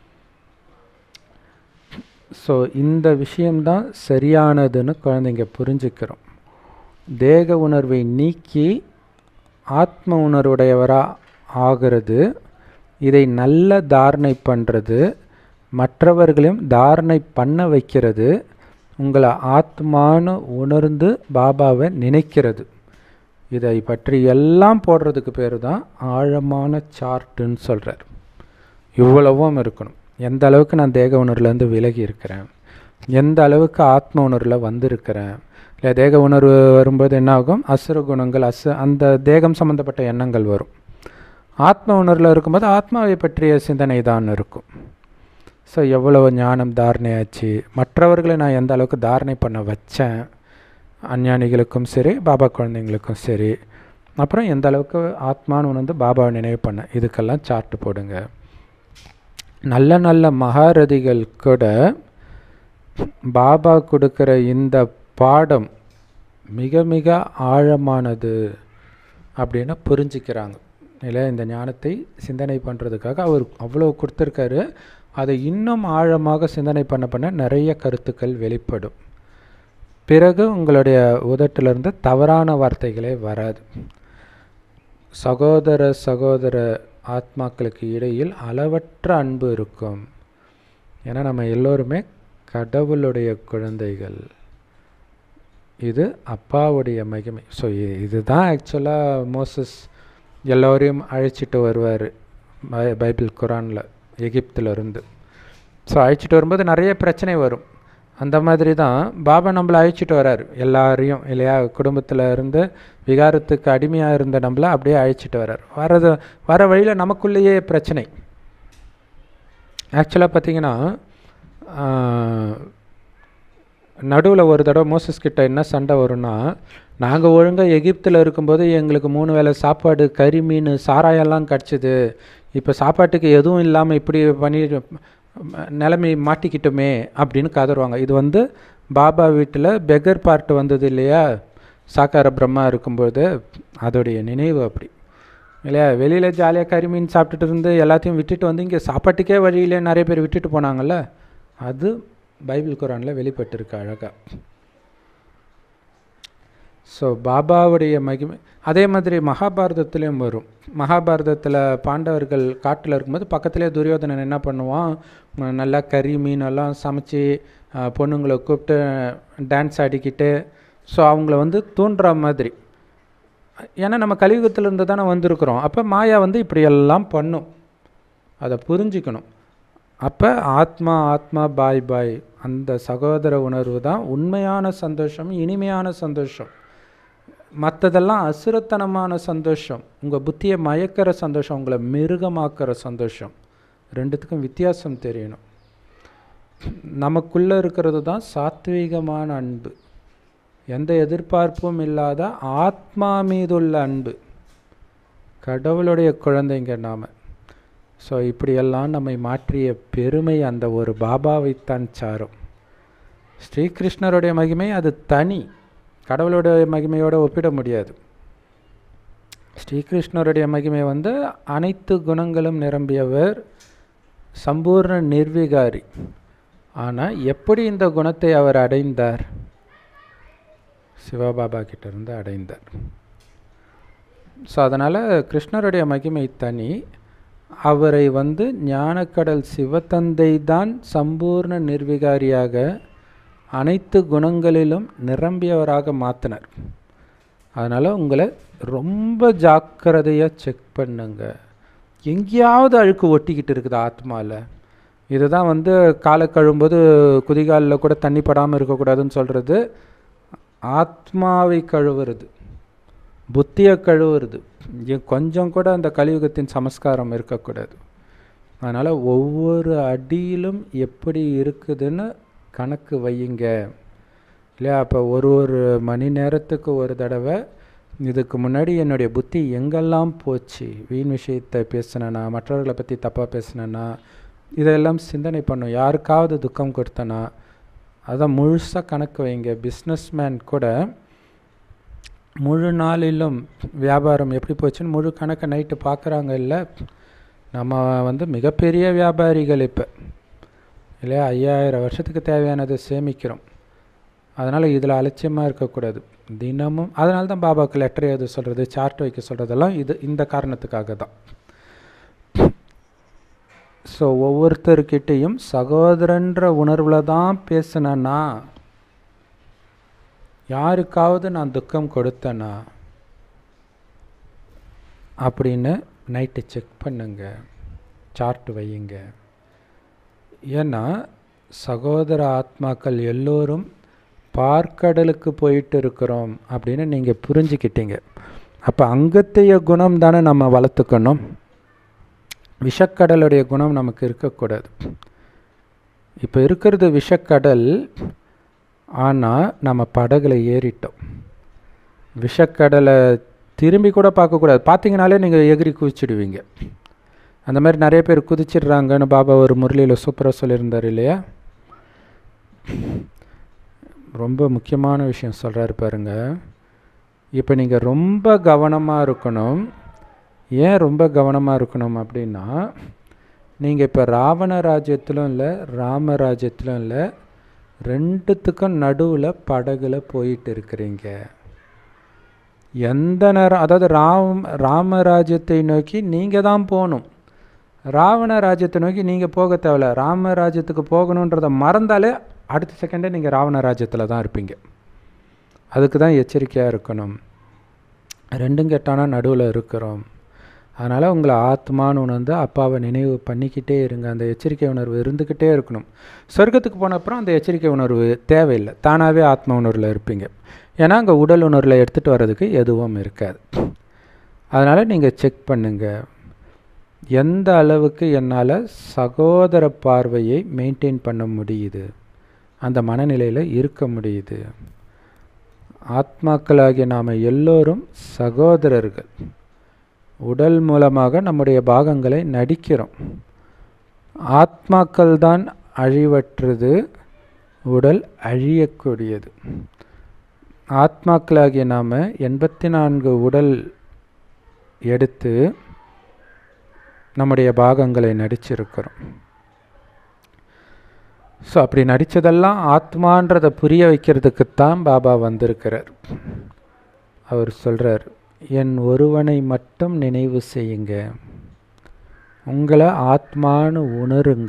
[SPEAKER 1] ஸோ இந்த விஷயம்தான் சரியானதுன்னு குழந்தைங்க புரிஞ்சுக்கிறோம். தேக உணர்வை நீக்கி ஆத்ம உணர்வுடையவராக ஆகிறது, இதை நல்ல தாரணை பண்ணுறது, மற்றவர்களையும் தாரணை பண்ண வைக்கிறது, உங்களை ஆத்மானு உணர்ந்து பாபாவை நினைக்கிறது. இதை பற்றி எல்லாம் போடுறதுக்கு பேர் தான் ஆழமான சார்ட்டுன்னு சொல்கிறார். இவ்வளவும் இருக்கணும். எந்த அளவுக்கு நான் தேக உணர்வுலேருந்து விலகி இருக்கிறேன், எந்த அளவுக்கு ஆத்ம உணர்வில் வந்திருக்கிறேன். இல்லை தேக உணர்வு வரும்போது என்ன ஆகும்? அசுர குணங்கள், அந்த தேகம் சம்மந்தப்பட்ட எண்ணங்கள் வரும். ஆத்ம உணர்வில் இருக்கும்போது ஆத்மாவை பற்றிய சிந்தனை தான் இருக்கும். ஸோ எவ்வளவு ஞானம் தாரணையாச்சு, மற்றவர்களை நான் எந்த அளவுக்கு தாரணை பண்ண வச்சேன், அஞ்ஞானிகளுக்கும் சரி பாபா குழந்தைங்களுக்கும் சரி, அப்புறம் எந்த அளவுக்கு ஆத்மான்னு உணர்ந்து பாபாவை நினைவு பண்ண, இதுக்கெல்லாம் சார்ட்டு போடுங்க. நல்ல நல்ல மகாரதிகள் கூட பாபா கொடுக்குற இந்த பாடம் மிக மிக ஆழமானது அப்படின்னு புரிஞ்சுக்கிறாங்க இல்லை? இந்த ஞானத்தை சிந்தனை பண்ணுறதுக்காக அவர் அவ்வளோ கொடுத்துருக்காரு. அதை இன்னும் ஆழமாக சிந்தனை பண்ண நிறைய கருத்துக்கள் வெளிப்படும். பிறகு உங்களுடைய உதட்டிலிருந்து தவறான வார்த்தைகளே வராது. சகோதர ஆத்மாக்களுக்கு இடையில் அளவற்ற அன்பு இருக்கும். ஏன்னா நம்ம எல்லோருமே கடவுளுடைய குழந்தைகள். இது அப்பாவுடைய மகிமை. ஸோ இதுதான் ஆக்சுவலாக மோசஸ் எல்லோரையும் அழைச்சிட்டு வருவார் பைபிள் குரானில் எகிப்திலிருந்து. ஸோ அழைச்சிட்டு வரும்போது நிறைய பிரச்சனை வரும். அந்த மாதிரி தான் பாபா நம்மளை அழைச்சிட்டு வர்றார் எல்லாரையும் இல்லையா? குடும்பத்தில் இருந்து விகாரத்துக்கு அடிமையாக இருந்த நம்மளை அப்படியே அழைச்சிட்டு வர்றார். வர வழியில் நமக்குள்ளேயே பிரச்சனை. ஆக்சுவலாக பார்த்திங்கன்னா நடுவில் ஒரு தடவை மோசஸ் கிட்ட என்ன சண்டை வரும்னா, நாங்கள் ஒழுங்காக எகிப்தில் இருக்கும்போது எங்களுக்கு 3 வேளை சாப்பாடு, கறி, மீன், சாராயெல்லாம் கிடச்சிது. இப்போ சாப்பாட்டுக்கு எதுவும் இல்லாமல் இப்படி பண்ணி நிலைமை மாட்டிக்கிட்டோமே அப்படின்னு கதறுவாங்க. இது பாபா வீட்டில் பெகர் பார்ட் வந்தது இல்லையா? சாக்கார பிரம்மா இருக்கும்போது அதோடைய நினைவு அப்படி இல்லையா? வெளியில் ஜாலியாக கறி மீன் சாப்பிட்டுட்டு இருந்து எல்லாத்தையும் விட்டுட்டு வந்து இங்கே சாப்பாட்டுக்கே வழியிலே நிறைய பேர் விட்டுட்டு போனாங்கள்ல, அது பைபிள் குரானில் வெளிப்பட்டிருக்கு அழகாக. ஸோ பாபாவுடைய மகிமை அதே மாதிரி மகாபாரதத்துலேயும் வரும். மகாபாரதத்தில் பாண்டவர்கள் காட்டில் இருக்கும்போது பக்கத்துலேயே துரியோதனன் என்ன பண்ணுவான், நல்லா கறி மீனெல்லாம் சமைச்சி பொண்ணுங்களை கூப்பிட்டு டான்ஸ் ஆடிக்கிட்டு, ஸோ அவங்கள வந்து தூண்டுற மாதிரி. ஏன்னா நம்ம கலியுகத்திலிருந்து தானே வந்திருக்கிறோம். அப்போ மாயா வந்து இப்படியெல்லாம் பண்ணும், அதை புரிஞ்சிக்கணும். அப்போ ஆத்மா ஆத்மா பாய் பாய், அந்த சகோதர உணர்வு தான் உண்மையான சந்தோஷம், இனிமையான சந்தோஷம். மற்றதெல்லாம் அசுரத்தனமான சந்தோஷம், உங்கள் புத்தியை மயக்கிற சந்தோஷம், உங்களை மிருகமாக்குற சந்தோஷம். ரெண்டுத்துக்கும் வித்தியாசம் தெரியணும். நமக்குள்ளே இருக்கிறது தான் சாத்வீகமான அன்பு, எந்த எதிர்பார்ப்பும் இல்லாத ஆத்மா மீதுள்ள அன்பு, கடவுளுடைய குழந்தைங்க நாம். ஸோ இப்படியெல்லாம் நம்மை மாற்றிய பெருமை அந்த ஒரு பாபாவைத்தான் சாரும். ஸ்ரீகிருஷ்ணருடைய மகிமை அது தனி, கடவுளுடைய மகிமையோடு ஒப்பிட முடியாது. ஸ்ரீகிருஷ்ணருடைய மகிமை வந்து அனைத்து குணங்களும் நிரம்பியவர், சம்பூர்ண நிர்விகாரி. ஆனால் எப்படி இந்த குணத்தை அவர் அடைந்தார்? சிவபாபா கிட்டேருந்து அடைந்தார். ஸோ அதனால் கிருஷ்ணருடைய மகிமை தனி. அவரை வந்து ஞானக்கடல் சிவத்தந்தை தான் சம்பூர்ண நிர்விகாரியாக அனைத்து குணங்களிலும் நிரம்பியவராக மாற்றினார். அதனால் உங்களை ரொம்ப ஜாக்கிரதையாக செக் பண்ணுங்க. எங்கேயாவது அழுக்கு ஒட்டிக்கிட்டு இருக்குது ஆத்மாவில். இதுதான் வந்து காலை கழுவும்போது குதிகாலில் கூட தண்ணி படாமல் இருக்கக்கூடாதுன்னு சொல்கிறது. ஆத்மாவை கழுவுறது, புத்தியை கழுவுறது, கொஞ்சம் கூட அந்த கலியுகத்தின் சமஸ்காரம் இருக்கக்கூடாது. அதனால் ஒவ்வொரு அடியிலும் எப்படி இருக்குதுன்னு கணக்கு வையுங்க இல்லையா? அப்போ ஒரு மணி நேரத்துக்கு ஒரு தடவை இதுக்கு முன்னாடி என்னுடைய புத்தி எங்கெல்லாம் போச்சு, வீண் விஷயத்தை பேசினேன்னா, மற்றவர்களை பற்றி தப்பாக பேசினேன்னா, இதெல்லாம் சிந்தனை பண்ணும். யாருக்காவது துக்கம் கொடுத்தனா அதான் முழுசாக கணக்கு வைங்க. பிஸ்னஸ்மேன் கூட முழு நாளிலும் வியாபாரம் எப்படி போச்சுன்னு முழு கணக்கை நைட்டு பார்க்குறாங்க. இல்லை, நம்ம வந்து மிகப்பெரிய வியாபாரிகள் இப்போ இல்லையா? 5000 வருஷத்துக்கு தேவையானதை சேமிக்கிறோம். அதனால் இதில் அலட்சியமாக இருக்கக்கூடாது தினமும். அதனால தான் பாபாவுக்கு லெட்டர் எழுத சொல்கிறது, சார்ட் வைக்க சொல்கிறதெல்லாம் இந்த காரணத்துக்காக தான். ஸோ ஒவ்வொருத்தர்கிட்டையும் சகோதரன்ற உணர்வில் தான் பேசினேன்னா, யாருக்காவது நான் துக்கம் கொடுத்தேனா அப்படின்னு நைட்டு செக் பண்ணுங்க, சார்ட் வையுங்க. ஏன்னா சகோதர ஆத்மாக்கள் எல்லோரும் பார்க்கடலுக்கு போயிட்டு இருக்கிறோம் அப்படின்னு நீங்கள் புரிஞ்சுக்கிட்டீங்க. அப்போ அங்கத்தைய குணம் தானே நம்ம வளர்த்துக்கணும், விஷக்கடலுடைய குணம் நமக்கு இருக்கக்கூடாது. இப்போ இருக்கிறது விஷக்கடல், ஆனால் நம்ம படகுல ஏறிட்டோம். விஷக்கடலை திரும்பி கூட பார்க்கக்கூடாது, பார்த்தீங்கனாலே நீங்கள் எகிரி குதிச்சிடுவீங்க. அந்த மாதிரி நிறைய பேர் குதிச்சிடுறாங்கன்னு பாபா ஒரு முரளியில் சூப்பராக சொல்லியிருந்தார் இல்லையா? ரொம்ப முக்கியமான விஷயம் சொல்கிறாரு பாருங்க. இப்போ நீங்கள் ரொம்ப கவனமாக இருக்கணும். ஏன் ரொம்ப கவனமாக இருக்கணும் அப்படின்னா, நீங்கள் இப்போ ராவண ராஜ்யத்திலும் இல்லை, ராமராஜ்யத்திலும் இல்லை, ரெண்டுத்துக்கும் நடுவில் படகுல போயிட்டு இருக்கிறீங்க. எந்த நேரம், அதாவது ராமராஜ்யத்தை நோக்கி நீங்கள் தான் போகணும், ராவண ராஜ்யத்தை நோக்கி நீங்கள் போக தேவையில்ல. ராமராஜ்யத்துக்கு போகணுன்றதை மறந்தாலே அடுத்த செகண்டே நீங்கள் ராவண ராஜ்யத்தில் தான் இருப்பீங்க. அதுக்கு தான் எச்சரிக்கையாக இருக்கணும். ரெண்டும் கெட்டானா நடுவில் இருக்கிறோம். அதனால் உங்களை ஆத்மான்னு உணர்ந்து அப்பாவை நினைவு பண்ணிக்கிட்டே இருங்க. அந்த எச்சரிக்கை உணர்வு இருந்துக்கிட்டே இருக்கணும். சொர்க்கத்துக்கு போன அப்புறம் அந்த எச்சரிக்கை உணர்வு தேவையில்லை, தானாகவே ஆத்ம உணர்வில் இருப்பீங்க. ஏன்னா அங்கே உடல் உணர்வில் எடுத்துகிட்டு வர்றதுக்கு எதுவும் இருக்காது. அதனால் நீங்கள் செக் பண்ணுங்கள், எந்த அளவுக்கு என்னால் சகோதர பார்வையை மெயின்டைன் பண்ண முடியுது, அந்த மனநிலையில் இருக்க முடியுது. ஆத்மாக்களாகிய நாம் எல்லோரும் சகோதரர்கள். உடல் மூலமாக நம்முடைய பாகங்களை நடிக்கிறோம். ஆத்மாக்கள் தான் அழிவற்றது, உடல் அழியக்கூடியது. ஆத்மாக்களாகிய நாம் 84 உடல் எடுத்து நம்முடைய பாகங்களை நடிச்சிருக்கிறோம். ஸோ அப்படி நடித்ததெல்லாம் ஆத்மான்றதை புரிய வைக்கிறதுக்குத்தான் பாபா வந்திருக்கிறார். அவர் சொல்கிறார், என் ஒருவனை மட்டும் நினைவு செய்யுங்க, உங்களை ஆத்மானு உணருங்க.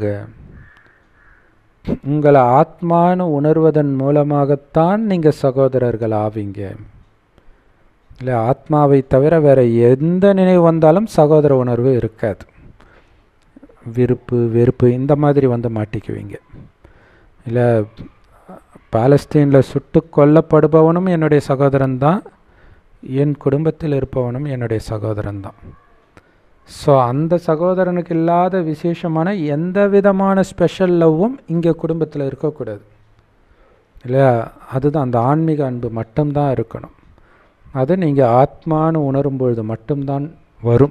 [SPEAKER 1] உங்களை ஆத்மானு உணர்வதன் மூலமாகத்தான் நீங்கள் சகோதரர்கள் ஆவீங்க. இல்லை, ஆத்மாவை தவிர வேறு எந்த நினைவு வந்தாலும் சகோதர உணர்வு இருக்காது. விருப்பு வெறுப்பு இந்த மாதிரி வந்து மாட்டிக்குவீங்க. இல்லை, பாலஸ்தீனில் சுட்டு கொல்லப்படுபவனும் என்னுடைய சகோதரன்தான், என் குடும்பத்தில் இருப்பவனும் என்னுடைய சகோதரன்தான். ஸோ அந்த சகோதரனுக்கு இல்லாத விசேஷமான எந்த விதமான ஸ்பெஷல் லவ்வும் இங்கே குடும்பத்தில் இருக்கக்கூடாது. இல்லையா? அதுதான் அந்த ஆன்மீக அன்பு மட்டும்தான் இருக்கணும். அது நீங்கள் ஆத்மானு உணரும்பொழுது மட்டும்தான் வரும்.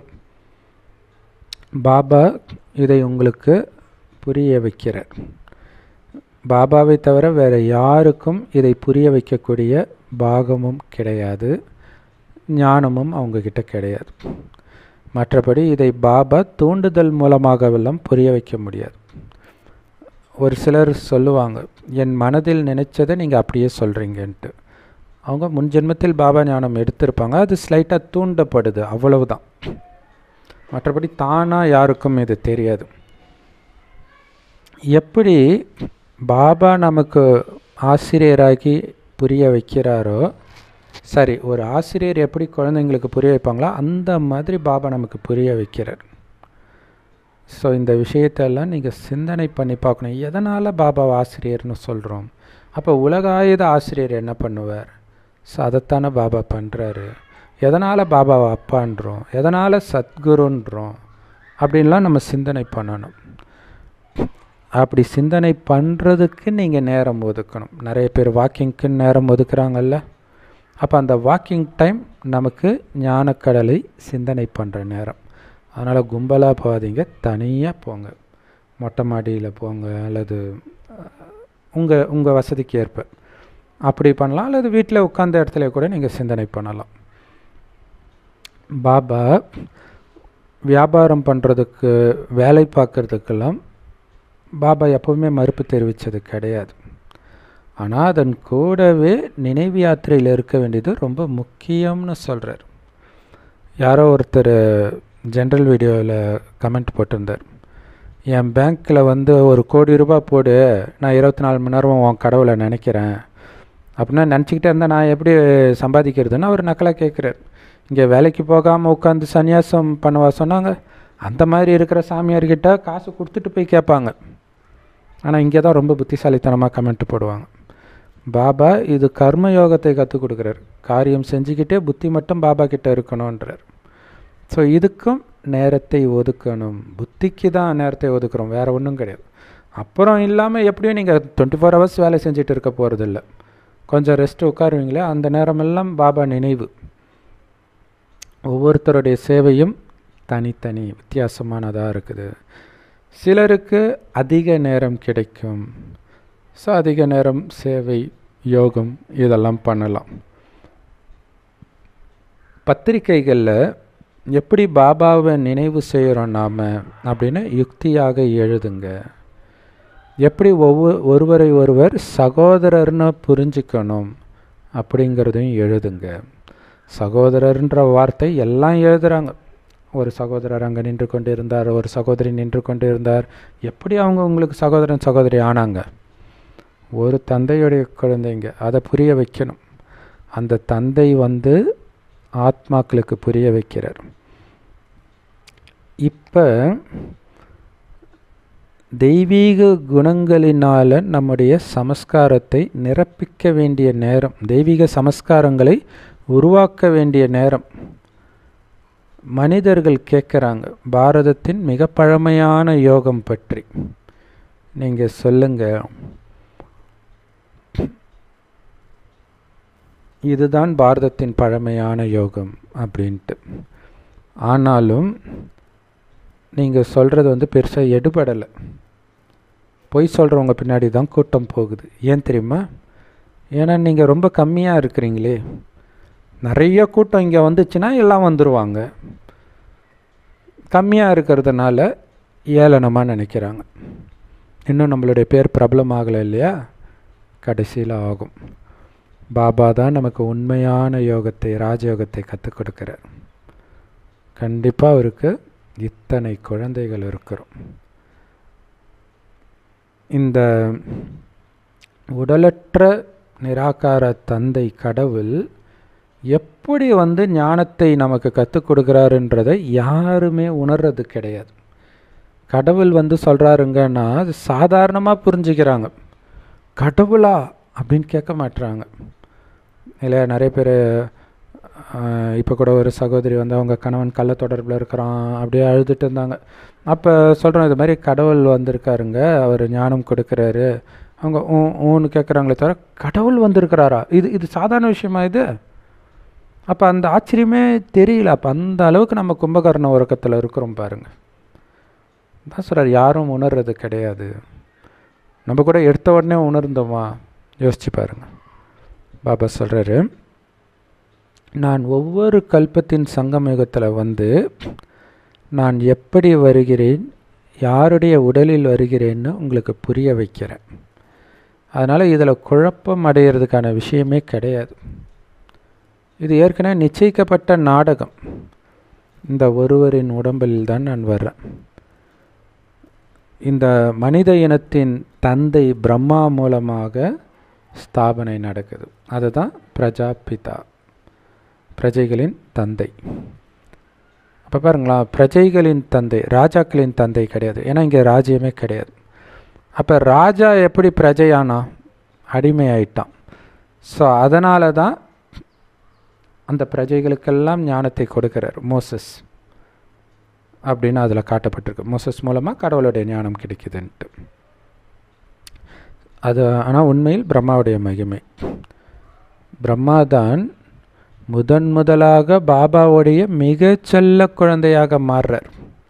[SPEAKER 1] பாபா இதை உங்களுக்கு புரிய வைக்கிறார். பாபாவை தவிர வேறு யாருக்கும் இதை புரிய வைக்கக்கூடிய பாகமும் கிடையாது, ஞானமும் அவங்கக்கிட்ட கிடையாது. மற்றபடி இதை பாபா தூண்டுதல் மூலமாகவெல்லாம் புரிய வைக்க முடியாது. ஒரு சிலர் சொல்லுவாங்க, என் மனதில் நினைச்சதை நீங்கள் அப்படியே சொல்கிறீங்கன்ட்டு. அவங்க முன்ஜென்மத்தில் பாபா ஞானம் எடுத்திருப்பாங்க, அது ஸ்லைட்டாக தூண்டப்படுது, அவ்வளவுதான். மற்றபடி தானாக யாருக்கும் இது தெரியாது. எப்படி பாபா நமக்கு ஆசிரியராகி புரிய வைக்கிறாரோ, சரி, ஒரு ஆசிரியர் எப்படி குழந்தைங்களுக்கு புரிய வைப்பாங்களோ அந்த மாதிரி பாபா நமக்கு புரிய வைக்கிறார். ஸோ இந்த விஷயத்தெல்லாம் நீங்கள் சிந்தனை பண்ணி பார்க்கணும். எதனால் பாபா ஆசிரியர்னு சொல்கிறோம்? அப்போ உலகாயுத ஆசிரியர் என்ன பண்ணுவார்? ஸோ அதைத்தானே பாபா பண்ணுறாரு. எதனால் பாபாவை அப்பான்றோம், எதனால் சத்குருன்றோம் அப்படின்லாம் நம்ம சிந்தனை பண்ணணும். அப்படி சிந்தனை பண்ணுறதுக்கு நீங்கள் நேரம் ஒதுக்கணும். நிறைய பேர் வாக்கிங்க்கு நேரம் ஒதுக்குறாங்கல்ல, அப்போ அந்த வாக்கிங் டைம் நமக்கு ஞானக்கடலை சிந்தனை பண்ணுற நேரம். அதனால் கும்பலாக போகாதீங்க, தனியாக போங்க. மொட்டை மாடியில் போங்க, அல்லது உங்கள் வசதிக்கு ஏற்ப அப்படி பண்ணலாம், அல்லது வீட்டில் உட்கார்ந்த இடத்துல கூட நீங்கள் சிந்தனை பண்ணலாம். பாபா வியாபாரம் பண்ணுறதுக்கு, வேலை பார்க்குறதுக்கெல்லாம் பாபா எப்போவுமே மறுப்பு தெரிவித்தது கிடையாது. ஆனால் அதன் கூடவே நினைவு யாத்திரையில் இருக்க வேண்டியது ரொம்ப முக்கியம்னு சொல்கிறார். யாரோ ஒருத்தர் ஜென்ரல் வீடியோவில் கமெண்ட் போட்டிருந்தார், என் பேங்க்கில் வந்து ₹1 கோடி போடு, நான் 24 மணி நேரம் உன் கடவுளை நினைக்கிறேன் அப்படின்னா நினச்சிக்கிட்டே இருந்தால் நான் எப்படி சம்பாதிக்கிறதுன்னு அவர் நக்கலாக கேட்குறார். இங்கே வேலைக்கு போகாமல் உட்காந்து சன்னியாசம் பண்ணுவா சொன்னாங்க. அந்த மாதிரி இருக்கிற சாமியார்கிட்ட காசு கொடுத்துட்டு போய் கேட்பாங்க. ஆனால் இங்கே தான் ரொம்ப புத்திசாலித்தனமாக கமெண்ட் போடுவாங்க. பாபா இது கர்மயோகத்தை கற்றுக் கொடுக்குறார். காரியம் செஞ்சுக்கிட்டே புத்தி மட்டும் பாபா கிட்ட இருக்கணுன்றார். ஸோ இதுக்கும் நேரத்தை ஒதுக்கணும். புத்திக்கு தான் நேரத்தை ஒதுக்குறோம், வேறு ஒன்றும் கிடையாது. அப்புறம் இல்லாமல் எப்படியும் நீங்கள் 24 ஹவர்ஸ் வேலை செஞ்சுட்டு இருக்க போகிறதில்ல. கொஞ்சம் ரெஸ்ட்டு உட்காருவீங்களே, அந்த நேரமெல்லாம் பாபா நினைவு. ஒவ்வொருத்தருடைய சேவையும் தனித்தனி வித்தியாசமானதாக இருக்குது. சிலருக்கு அதிக நேரம் கிடைக்கும். ஸோ அதிக நேரம் சேவை, யோகம் இதெல்லாம் பண்ணலாம். பத்திரிக்கைகளில் எப்படி பாபாவை நினைவு செய்கிறோம் நாம் அப்படின்னு யுக்தியாக எழுதுங்க. எப்படி ஒருவரை ஒருவர் சகோதரர்னு புரிஞ்சுக்கணும் அப்படிங்கிறதையும் எழுதுங்க. சகோதரர்ன்ற வார்த்தை எல்லாம் எழுதுகிறாங்க. ஒரு சகோதரர் அங்கே நின்று கொண்டு இருந்தார், ஒரு சகோதரி நின்று கொண்டு இருந்தார். எப்படி அவங்க உங்களுக்கு சகோதரன் சகோதரி ஆனாங்க? ஒரு தந்தையுடைய குழந்தைங்க, அதை புரிய வைக்கணும். அந்த தந்தை வந்து ஆத்மாக்களுக்கு புரிய வைக்கிறார். இப்போ தெய்வீக குணங்களினால் நம்முடைய சமஸ்காரத்தை நிரப்பிக்க வேண்டிய நேரம், தெய்வீக சமஸ்காரங்களை உருவாக்க வேண்டிய நேரம். மனிதர்கள் கேட்குறாங்க, பாரதத்தின் மிக பழமையான யோகம் பற்றி நீங்கள் சொல்லுங்கள். இதுதான் பாரதத்தின் பழமையான யோகம் அப்படின்ட்டு. ஆனாலும் நீங்கள் சொல்கிறது வந்து பெருசாக எடுபடலை. பொய் சொல்கிறவங்க பின்னாடி தான் கூட்டம் போகுது. ஏன் தெரியுமா? ஏன்னா நீங்கள் ரொம்ப கம்மியாக இருக்கிறீங்களே. நிறைய கூட்டம் இங்கே வந்துச்சுன்னா எல்லாம் வந்துடுவாங்க. கம்மியாக இருக்கிறதுனால ஏளனமாக நினைக்கிறாங்க. இன்னும் நம்மளுடைய பேர் பிரபலம் ஆகலை இல்லையா, கடைசியில் ஆகும். பாபா தான் நமக்கு உண்மையான யோகத்தை, ராஜயோகத்தை கற்றுக் கொடுக்குறார். கண்டிப்பாக அவருக்கு இத்தனை குழந்தைகள் இருக்கிறோம். இந்த உடலற்ற நிராகார தந்தை கடவுள் எப்படி ஞானத்தை நமக்கு கற்றுக் கொடுக்குறாருன்றதை யாருமே உணர்றது கிடையாது. கடவுள் சொல்கிறாருங்கன்னா அது சாதாரணமாக புரிஞ்சுக்கிறாங்க. கடவுளா அப்படின்னு கேட்க மாட்டுறாங்க இல்லை. நிறைய பேர் இப்போ கூட ஒரு சகோதரி அவங்க கணவன் கள்ள தொடர்பில் இருக்கிறான் அப்படியே அழுதுட்டு இருந்தாங்க. அப்போ சொல்கிறோம், இது மாதிரி கடவுள் வந்திருக்காருங்க, அவர் ஞானம் கொடுக்குறாரு. அவங்க ஊன்னு கேட்குறாங்களே தவிர கடவுள் வந்திருக்கிறாரா, இது சாதாரண விஷயமா இது? அப்போ அந்த ஆச்சரியமே தெரியல. அப்போ அந்த அளவுக்கு நம்ம கும்பகர்ண உறக்கத்தில் இருக்கிறோம் பாருங்கள். தான் சொல்கிறார், யாரும் உணர்றது கிடையாது. நம்ம கூட எடுத்த உடனே உணர்ந்தோமா? யோசிச்சு பாருங்கள். பாபா சொல்கிறாரு, நான் ஒவ்வொரு கல்பத்தின் சங்கம் யுகத்தில் நான் எப்படி வருகிறேன், யாருடைய உடலில் வருகிறேன்னு உங்களுக்கு புரிய வைக்கிறேன். அதனால் இதில் குழப்பம் அடைகிறதுக்கான விஷயமே கிடையாது. இது ஏற்கனவே நிச்சயிக்கப்பட்ட நாடகம். இந்த ஒருவரின் உடம்பில் தான் நான் வர்றேன். இந்த மனித இனத்தின் தந்தை பிரம்மா மூலமாக ஸ்தாபனை நடக்குது. அதுதான் பிரஜாபிதா, பிரஜைகளின் தந்தை. அப்போ பாருங்களா, பிரஜைகளின் தந்தை, ராஜாக்களின் தந்தை கிடையாது. ஏன்னா இங்கே ராஜ்யமே கிடையாது. அப்போ ராஜா எப்படி பிரஜையானா? அடிமை ஆயிட்டான். ஸோ அதனால தான் அந்த பிரஜைகளுக்கெல்லாம் ஞானத்தை கொடுக்கிறார் மோசஸ் அப்படின்னு அதில் காட்டப்பட்டிருக்கு. மோசஸ் மூலமாக கடவுளுடைய ஞானம் கிடைக்குதுன்ட்டு. அது ஆனால் உண்மையில் பிரம்மாவுடைய மகிமை. பிரம்மா தான் முதலாக பாபாவுடைய மிகச்செல்ல குழந்தையாக மாறுறார்.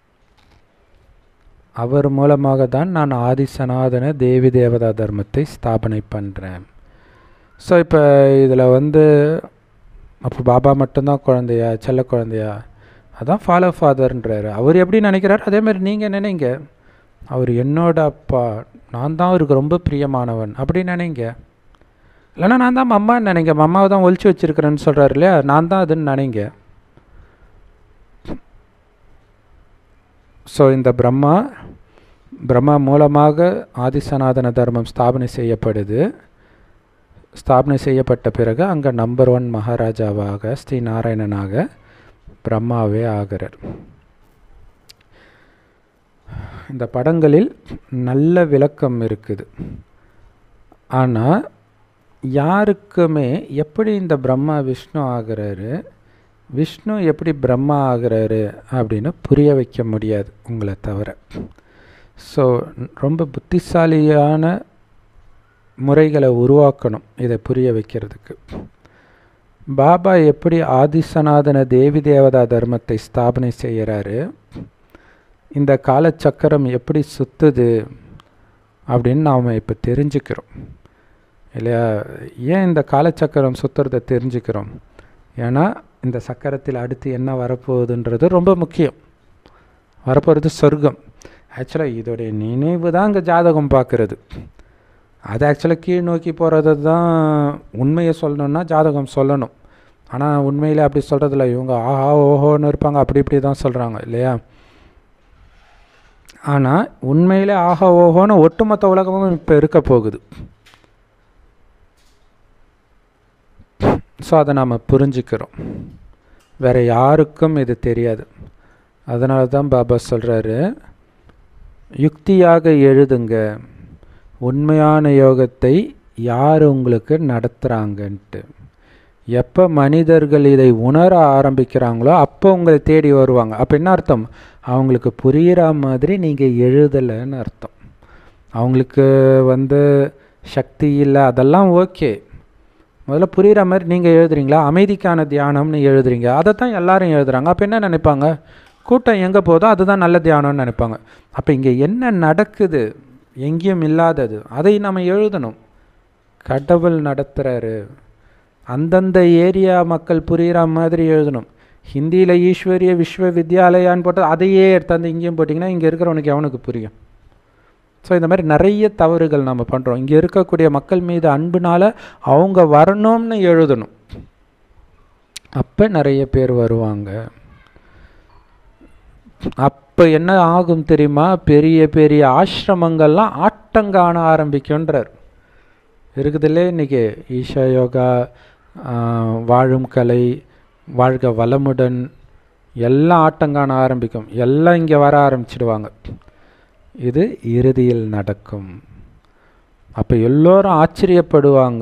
[SPEAKER 1] அவர் மூலமாக தான் நான் ஆதி சனாதன தேவி தேவதா தர்மத்தை ஸ்தாபனை பண்ணுறேன். ஸோ இப்போ இதில் அப்போ பாபா மட்டும்தான் குழந்தையா, செல்ல குழந்தையா? அதான் ஃபாலோ ஃபாதர்ன்றாரு. அவர் எப்படி நினைக்கிறார் அதே மாதிரி நீங்கள் நினைங்க. அவர் என்னோட அப்பா, நான் தான் அவருக்கு ரொம்ப பிரியமானவன் அப்படி நினைங்க. இல்லைன்னா நான் தான் மம்மான்னு நினைங்க. மம்மாவை தான் ஒழிச்சு வச்சுருக்கிறேன்னு சொல்கிறார் இல்லையா, நான் தான் அதுன்னு நினைங்க. ஸோ இந்த பிரம்மா மூலமாக ஆதிசநாதன தர்மம் ஸ்தாபனை செய்யப்படுது. ஸ்தாபனை செய்யப்பட்ட பிறகு அங்கே நம்பர் 1 மகாராஜாவாக ஸ்ரீ நாராயணனாக பிரம்மாவே ஆகிறார். இந்த படங்களில் நல்ல விளக்கம் இருக்குது. ஆனால் யாருக்குமே எப்படி இந்த பிரம்மா விஷ்ணு ஆகிறாரு, விஷ்ணு எப்படி பிரம்மா ஆகிறாரு அப்படின்னு புரிய வைக்க முடியாது உங்களை தவிர. ஸோ ரொம்ப புத்திசாலியான முறைகளை உருவாக்கணும் இதை புரிய வைக்கிறதுக்கு. பாபா எப்படி ஆதிசநாதன தேவி தேவதா தர்மத்தை ஸ்தாபனை செய்கிறாரு, இந்த காலச்சக்கரம் எப்படி சுற்றுது அப்படின்னு நாம் இப்போ தெரிஞ்சுக்கிறோம் இல்லையா? ஏன் இந்த காலச்சக்கரம் சுற்றுறதை தெரிஞ்சுக்கிறோம்? ஏன்னா இந்த சக்கரத்தில் அடுத்து என்ன வரப்போகுதுன்றது ரொம்ப முக்கியம். வரப்போகிறது சொர்க்கம். ஆக்சுவலாக இதோடைய நினைவு தான் இங்கே ஜாதகம் பார்க்குறது. அது ஆக்சுவலாக கீழ் நோக்கி போகிறது தான். உண்மையை சொல்லணுன்னா ஜாதகம் சொல்லணும். ஆனால் உண்மையில் அப்படி சொல்கிறதில்ல. இவங்க ஆஹா ஓஹோன்னு இருப்பாங்க, அப்படி இப்படி தான் சொல்கிறாங்க இல்லையா? ஆனால் உண்மையிலே ஆஹா ஓஹோன்னு ஒட்டுமொத்த உலகமும் இப்போ இருக்க போகுது. ஸோ அதை நாம் புரிஞ்சுக்கிறோம். வேறு யாருக்கும் இது தெரியாது. அதனால தான் பாபா சொல்கிறாரு, யுக்தியாக எழுதுங்க, உண்மையான யோகத்தை யார் உங்களுக்கு நடத்துகிறாங்கன்ட்டு. எப்போ மனிதர்கள் இதை உணர ஆரம்பிக்கிறாங்களோ அப்போ உங்களை தேடி வருவாங்க. அப்போ என்ன அர்த்தம்? அவங்களுக்கு புரிகிற மாதிரி நீங்கள் எழுதலைன்னு அர்த்தம். அவங்களுக்கு சக்தி இல்லை, அதெல்லாம் ஓகே. முதல்ல புரிகிற மாதிரி நீங்கள் எழுதுறீங்களா? அமைதிக்கான தியானம்னு எழுதுறீங்க, அதை தான் எல்லோரும் எழுதுகிறாங்க. அப்போ என்ன நினைப்பாங்க? கூட்டம் எங்கே போதோ அதுதான் நல்ல தியானம்னு நினைப்பாங்க. அப்போ இங்கே என்ன நடக்குது, எங்கேயும் இல்லாதது, அதை நம்ம எழுதணும். கடவுள் நடத்துகிறாரு, அந்தந்த ஏரியா மக்கள் புரிகிற மாதிரி எழுதணும். ஹிந்தியில் ஈஸ்வரிய விஸ்வவித்யாலயான்னு போட்டு அதையே எடுத்தாந்து இங்கேயும் போட்டிங்கன்னா இங்கே இருக்கிறவனுக்கு எவனுக்கு புரியும்? ஸோ இந்த மாதிரி நிறைய தவறுகள் நம்ம பண்ணுறோம். இங்கே இருக்கக்கூடிய மக்கள் மீது அன்புனால் அவங்க வரணும்னு எழுதணும், அப்போ நிறைய பேர் வருவாங்க. அப்போ என்ன ஆகும் தெரியுமா? பெரிய பெரிய ஆசிரமங்கள்லாம் ஆட்டங்காண ஆரம்பிக்குன்றார். இருக்குதுல்லே இன்றைக்கி ஈஷா யோகா, வாழும் கலை, வாழ்க வளமுடன் எல்லாம் ஆட்டங்காண ஆரம்பிக்கும். எல்லாம் இங்கே வர ஆரம்பிச்சிடுவாங்க. இது இறுதியில் நடக்கும். அப்போ எல்லோரும் ஆச்சரியப்படுவாங்க.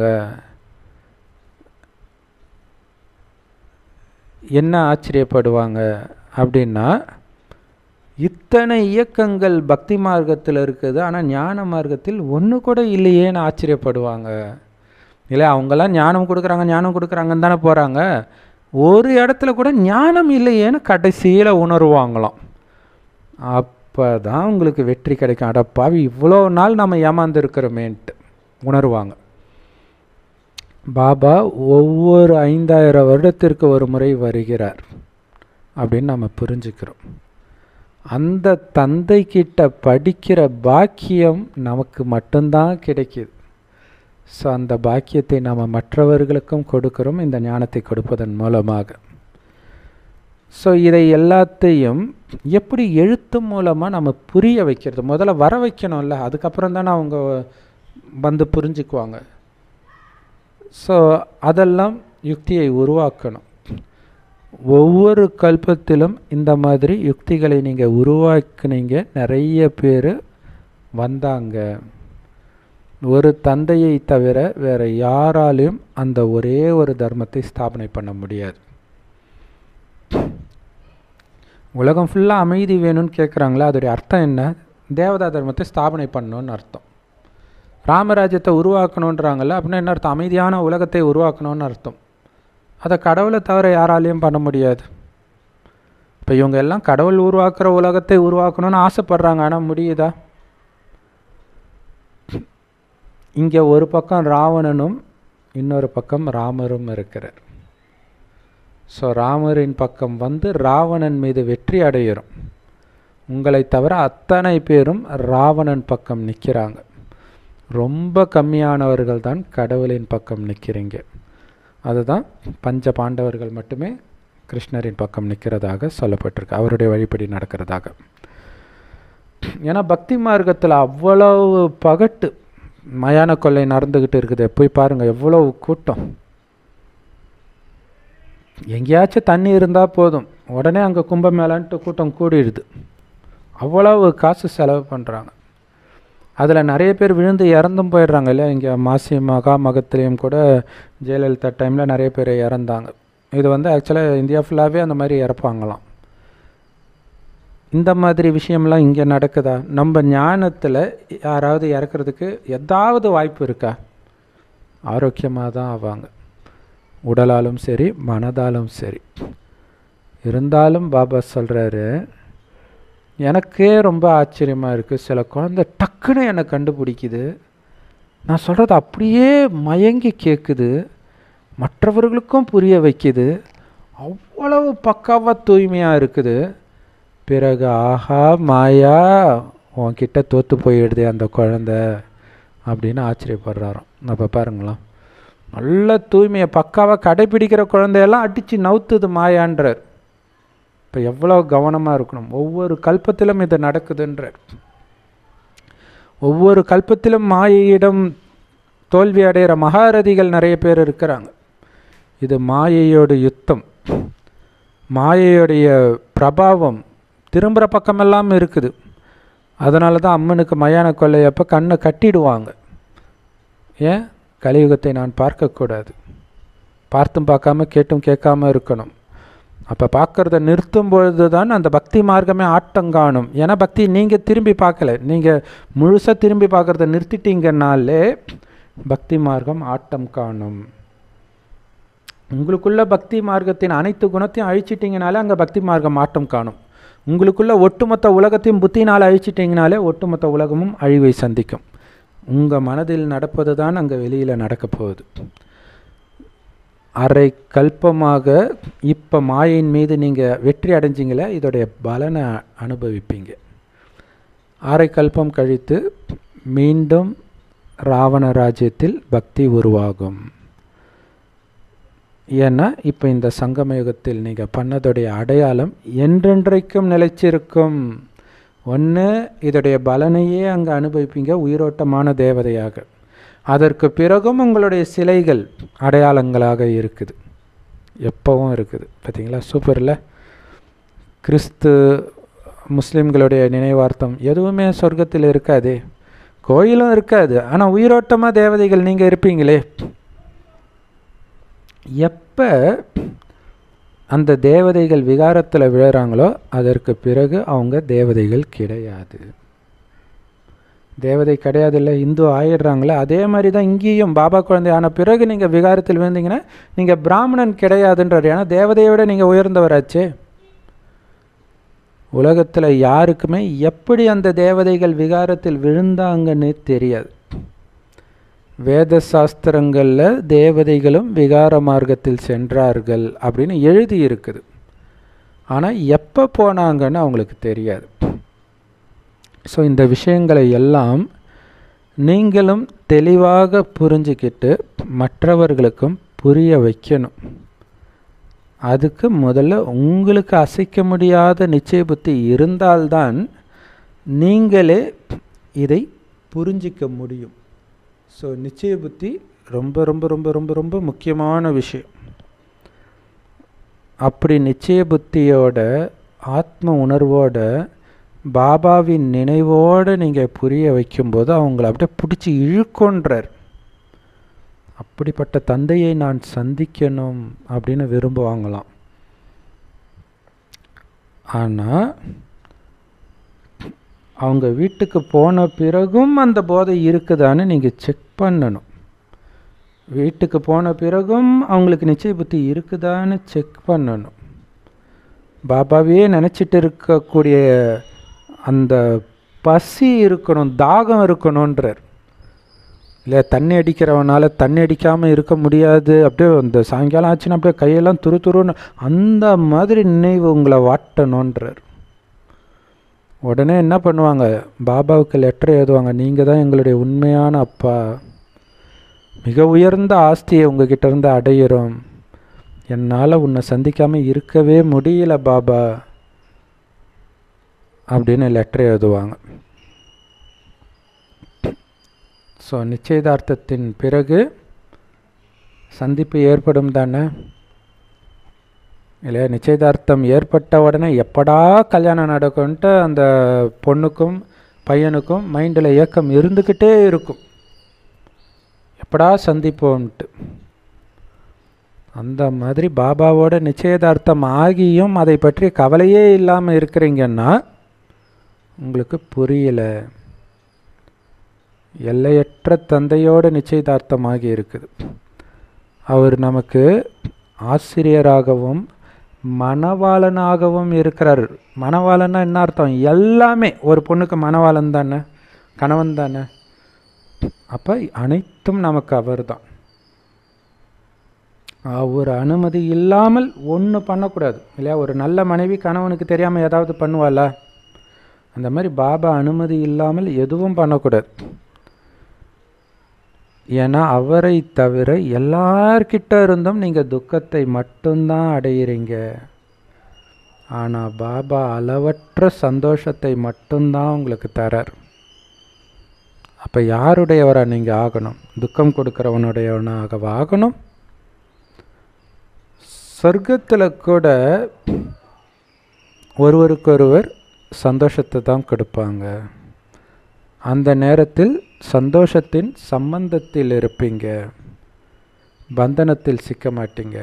[SPEAKER 1] என்ன ஆச்சரியப்படுவாங்க அப்படின்னா, இத்தனை இயக்கங்கள் பக்தி மார்க்கத்தில் இருக்குது, ஆனால் ஞான மார்க்கத்தில் ஒன்று கூட இல்லையேன்னு ஆச்சரியப்படுவாங்க. இல்லை, அவங்கெல்லாம் ஞானம் கொடுக்குறாங்கன்னு தானே போகிறாங்க, ஒரு இடத்துல கூட ஞானம் இல்லையேன்னு கடைசியில் உணர்வாங்களாம். அப்போ தான் உங்களுக்கு வெற்றி கிடைக்கும். அடப்பாவி, இவ்வளோ நாள் நம்ம ஏமாந்துருக்கிறோமேன்ட்டு உணர்வாங்க. பாபா ஒவ்வொரு 5000 வருடத்திற்கு ஒரு முறை வருகிறார் அப்படின்னு நம்ம புரிஞ்சுக்கிறோம். அந்த தந்தை கிட்ட படிக்கிற பாக்கியம் நமக்கு மட்டும்தான் கிடைக்கிது. ஸோ அந்த பாக்கியத்தை நாம் மற்றவர்களுக்கும் கொடுக்கிறோம் இந்த ஞானத்தை கொடுப்பதன் மூலமாக. ஸோ இதை எல்லாத்தையும் எப்படி எழுத்து மூலமாக நம்ம புரிய வைக்கிறது? முதல்ல வர வைக்கணும்ல, அதுக்கப்புறம் தானே அவங்க வந்து புரிஞ்சுக்குவாங்க. ஸோ அதெல்லாம் யுக்தியை உருவாக்கணும். ஒவ்வொரு கல்பத்திலும் இந்த மாதிரி யுக்திகளை நீங்கள் உருவாக்குனீங்க, நிறைய பேர் வந்தாங்க. ஒரு தந்தையை தவிர வேறு யாராலையும் அந்த ஒரே ஒரு தர்மத்தை ஸ்தாபனை பண்ண முடியாது. உலகம் ஃபுல்லாக அமைதி வேணும்னு கேட்குறாங்களா, அதோடைய அர்த்தம் என்ன? தேவதா தர்மத்தை ஸ்தாபனை பண்ணணுன்னு அர்த்தம். ராமராஜ்யத்தை உருவாக்கணுன்றாங்கல்ல, அப்படின்னா என்ன அர்த்தம்? அமைதியான உலகத்தை உருவாக்கணும்னு அர்த்தம். அதை கடவுளை தவிர யாராலையும் பண்ண முடியாது. இப்போ இவங்க எல்லாம் கடவுள் உருவாக்குற உலகத்தை உருவாக்கணும்னு ஆசைப்படுறாங்க, ஆனால் முடியுதா? இங்கே ஒரு பக்கம் ராவணனும் இன்னொரு பக்கம் ராமரும் இருக்கிறார். ஸோ ராமரின் பக்கம் வந்து ராவணன் மீது வெற்றி அடையிறோம். உங்களை தவிர அத்தனை பேரும் ராவணன் பக்கம் நிற்கிறாங்க. ரொம்ப கம்மியானவர்கள் தான் கடவுளின் பக்கம் நிற்கிறீங்க. அதுதான் பஞ்ச பாண்டவர்கள் மட்டுமே கிருஷ்ணரின் பக்கம் நிற்கிறதாக சொல்லப்பட்டிருக்கு, அவருடைய வழிபடி நடக்கிறதாக. ஏன்னா பக்தி மார்க்கத்தில் அவ்வளவு பகட்டு மயான கொள்ளை நடந்துக்கிட்டு இருக்குது. போய் பாருங்கள், எவ்வளவு கூட்டம். எங்கேயாச்சும் தண்ணி இருந்தால் போதும், உடனே அங்கே கும்பமேளான்ட்டு கூட்டம் கூடிடுது. அவ்வளவு காசு செலவு பண்ணுறாங்க. அதில் நிறைய பேர் விழுந்து இறந்தும் போயிடுறாங்க இல்லையா? இங்கே மாசி மகத்திலையும் கூட ஜெயலலிதா டைமில் நிறைய பேர் இறந்தாங்க. இது வந்து ஆக்சுவலாக இந்தியா ஃபுல்லாகவே அந்த மாதிரி இறப்பாங்களாம். இந்த மாதிரி விஷயம்லாம் இங்கே நடக்குதா? நம்ம ஞானத்தில் யாராவது இறக்கிறதுக்கு ஏதாவது வாய்ப்பு இருக்கா? ஆரோக்கியமாக தான் ஆவாங்க, உடலாலும் சரி மனதாலும் சரி. இருந்தாலும் பாபா சொல்கிறாரு, எனக்கே ரொம்ப ஆச்சரியமாக இருக்குது. சில குழந்தை டக்குன்னு என்னை கண்டுபிடிக்குது, நான் சொல்கிறது அப்படியே மயங்கி கேட்குது, மற்றவர்களுக்கும் புரிய வைக்குது, அவ்வளவு பக்காவாக தூய்மையாக இருக்குது. பிறகு ஆஹா மாயா, உன்கிட்ட தோற்று போயிடுது அந்த குழந்தை அப்படின்னு ஆச்சரியப்படுறாராம். அப்போ பாருங்களா, நல்ல தூய்மையை பக்காவாக கடைப்பிடிக்கிற குழந்தையெல்லாம் அடித்து நவுத்துது மாயான்றார். இப்போ எவ்வளோ கவனமாக இருக்கணும். ஒவ்வொரு கல்பத்திலும் இது நடக்குதுன்றார். ஒவ்வொரு கல்பத்திலும் மாயையிடம் தோல்வி அடைகிற மகாரதிகள் நிறைய பேர் இருக்கிறாங்க. இது மாயையோட யுத்தம், மாயையோடைய பிரபாவம் திரும்புகிற பக்கமெல்லாம் இருக்குது. அதனால தான் அம்மனுக்கு மயான கொள்ளையப்போ கண்ணை கட்டிடுவாங்க. ஏன்? கலியுகத்தை நான் பார்க்கக்கூடாது, பார்த்தும் பார்க்காம கேட்டும் கேட்காம இருக்கணும். அப்போ பார்க்குறத நிறுத்தும் பொழுது தான் அந்த பக்தி மார்க்கமே ஆட்டம் காணும். ஏன்னா பக்தி நீங்கள் திரும்பி பார்க்கல, நீங்கள் முழுசாக திரும்பி பார்க்குறத நிறுத்திட்டீங்கன்னாலே பக்தி மார்க்கம் ஆட்டம் காணும். உங்களுக்குள்ள பக்தி மார்க்கத்தின் அனைத்து குணத்தையும் அழிச்சிட்டிங்கனாலே அங்கே பக்தி மார்க்கம் ஆட்டம் காணும். உங்களுக்குள்ள ஒட்டுமொத்த உலகத்தையும் புத்தினால் அழிச்சிட்டிங்கனாலே ஒட்டுமொத்த உலகமும் அழிவை சந்திக்கும். உங்கள் மனதில் நடப்பது தான் அங்கே வெளியில் நடக்க போகுது. அரை கல்பமாக இப்போ மாயின் மீது நீங்கள் வெற்றி அடைஞ்சிங்களே, இதோடைய பலனை அனுபவிப்பீங்க. அரை கல்பம் கழித்து மீண்டும் ராவண ராஜ்யத்தில் பக்தி உருவாகும். ஏன்னா இப்போ இந்த சங்கம யுகத்தில் நீங்கள் பண்ணதோடைய அடையாளம் என்றென்றைக்கும் நிலைச்சிருக்கும். ஒன்று, இதோடைய பலனையே அங்கே அனுபவிப்பீங்க உயிரோட்டமான தேவதையாக. அதற்கு பிறகும் உங்களுடைய சிலைகள் அடையாளங்களாக இருக்குது, எப்பவும் இருக்குது. பார்த்தீங்களா, சூப்பரில். கிறிஸ்து முஸ்லீம்களுடைய நினைவார்த்தம் எதுவுமே சொர்க்கத்தில் இருக்காது, கோயிலும் இருக்காது. ஆனால் உயிரோட்டமாக தேவதைகள் நீங்கள் இருப்பீங்களே. எப்போ அந்த தேவதைகள் விகாரத்தில் விழுறாங்களோ அதற்கு பிறகு அவங்க தேவதைகள் கிடையாது. தேவதை கிடையாது இல்லை, இந்து ஆயிடுறாங்களே. அதே மாதிரி தான் இங்கேயும் பாபா குழந்தை ஆன பிறகு நீங்கள் விகாரத்தில் விழுந்தீங்கன்னா நீங்கள் பிராமணன் கிடையாதுன்றார். ஏன்னா தேவதையை விட நீங்கள் உயர்ந்தவராச்சே. உலகத்தில் யாருக்குமே எப்படி அந்த தேவதைகள் விகாரத்தில் விழுந்தாங்கன்னு தெரியாது. வேத சாஸ்திரங்களில் தேவதைகளும் விகார மார்க்கத்தில் சென்றார்கள் அப்படின்னு எழுதி இருக்குது. ஆனால் எப்போ போனாங்கன்னு அவங்களுக்கு தெரியாது. ஸோ இந்த விஷயங்களை எல்லாம் நீங்களும் தெளிவாக புரிஞ்சுக்கிட்டு மற்றவர்களுக்கும் புரிய வைக்கணும். அதுக்கு முதல்ல உங்களுக்கு அசைக்க முடியாத நிச்சய புத்தி இருந்தால்தான் நீங்களே இதை புரிஞ்சிக்க முடியும். ஸோ நிச்சய புத்தி ரொம்ப ரொம்ப ரொம்ப ரொம்ப ரொம்ப முக்கியமான விஷயம். அப்படி நிச்சய புத்தியோட ஆத்ம உணர்வோட பாபாவின் நினைவோடு நீங்கள் புரிய வைக்கும்போது அவங்கள அப்படியே பிடிச்சி இழுக்கொன்றார். அப்படிப்பட்ட தந்தையை நான் சந்திக்கணும் அப்படின்னு விரும்புவாங்களாம். ஆனால் அவங்க வீட்டுக்கு போன பிறகும் அந்த போதை இருக்குதான்னு நீங்கள் செக் பண்ணணும். வீட்டுக்கு போன பிறகும் அவங்களுக்கு நிச்சய புத்தி இருக்குதான்னு செக் பண்ணணும். பாபாவே நினச்சிட்டு இருக்கக்கூடிய அந்த பசி இருக்கணும், தாகம் இருக்கணுன்றார். இல்லை தண்ணி அடிக்கிறவனால தண்ணி அடிக்காமல் இருக்க முடியாது, அப்படியே அந்த சாயங்காலம் ஆச்சுன்னா அப்படியே கையெல்லாம் துரு துருன்னு அந்த மாதிரி நினைவு உங்களை வாட்டணுன்றார். உடனே என்ன பண்ணுவாங்க, பாபாவுக்கு லெட்டர் எழுதுவாங்க. நீங்கள் தான் எங்களுடைய உண்மையான அப்பா, மிக உயர்ந்த ஆஸ்தியை உங்ககிட்ட இருந்து அடையிறோம், என்னால் உன்னை சந்திக்காமல் இருக்கவே முடியல பாபா அப்படின்னு லெட்டர் எழுதுவாங்க. ஸோ நிச்சயதார்த்தத்தின் பிறகு சந்திப்பு ஏற்படும் தானே இல்லையா? நிச்சயதார்த்தம் ஏற்பட்ட உடனே எப்படா கல்யாணம் நடக்கும்ன்ட்டு அந்த பொண்ணுக்கும் பையனுக்கும் மைண்டில் ஏக்கம் இருந்துக்கிட்டே இருக்கும், எப்படா சந்திப்போம்ட்டு. அந்த மாதிரி பாபாவோட நிச்சயதார்த்தம் ஆகியும் அதை பற்றி கவலையே இல்லாமல் இருக்கிறீங்கன்னா உங்களுக்கு புரியலை. எல்லையற்ற தந்தையோட நிச்சயதார்த்தமாகி இருக்குது. அவர் நமக்கு ஆசிரியராகவும் மணவாளனாகவும் இருக்கிறார். மணவாளன்னா என்ன அர்த்தம்? எல்லாமே. ஒரு பொண்ணுக்கு மணவாளன் தானே, கணவன் தானே. அப்போ அனைத்தும் நமக்கு அவர் தான். அவர் அனுமதி இல்லாமல் ஒன்று பண்ணக்கூடாது இல்லையா? ஒரு நல்ல மனைவி கணவனுக்கு தெரியாமல் ஏதாவது பண்ணுவாளா? அந்த மாதிரி பாபா அனுமதி இல்லாமல் எதுவும் பண்ணக்கூடாது. ஏன்னா அவரை தவிர எல்லார்கிட்ட இருந்தும் நீங்கள் துக்கத்தை மட்டும்தான் அடையிறீங்க. ஆனால் பாபா அளவற்ற சந்தோஷத்தை மட்டும்தான் உங்களுக்கு தரார். அப்போ யாருடையவராக நீங்கள் ஆகணும்? துக்கம் கொடுக்குறவனுடையவனாக ஆகணும். சொர்க்கத்தில் கூட ஒருவருக்கொருவர் சந்தோஷத்தை தான் கொடுப்பாங்க. அந்த நேரத்தில் சந்தோஷத்தின் சம்பந்தத்தில் இருப்பீங்க, பந்தனத்தில் சிக்க மாட்டீங்க.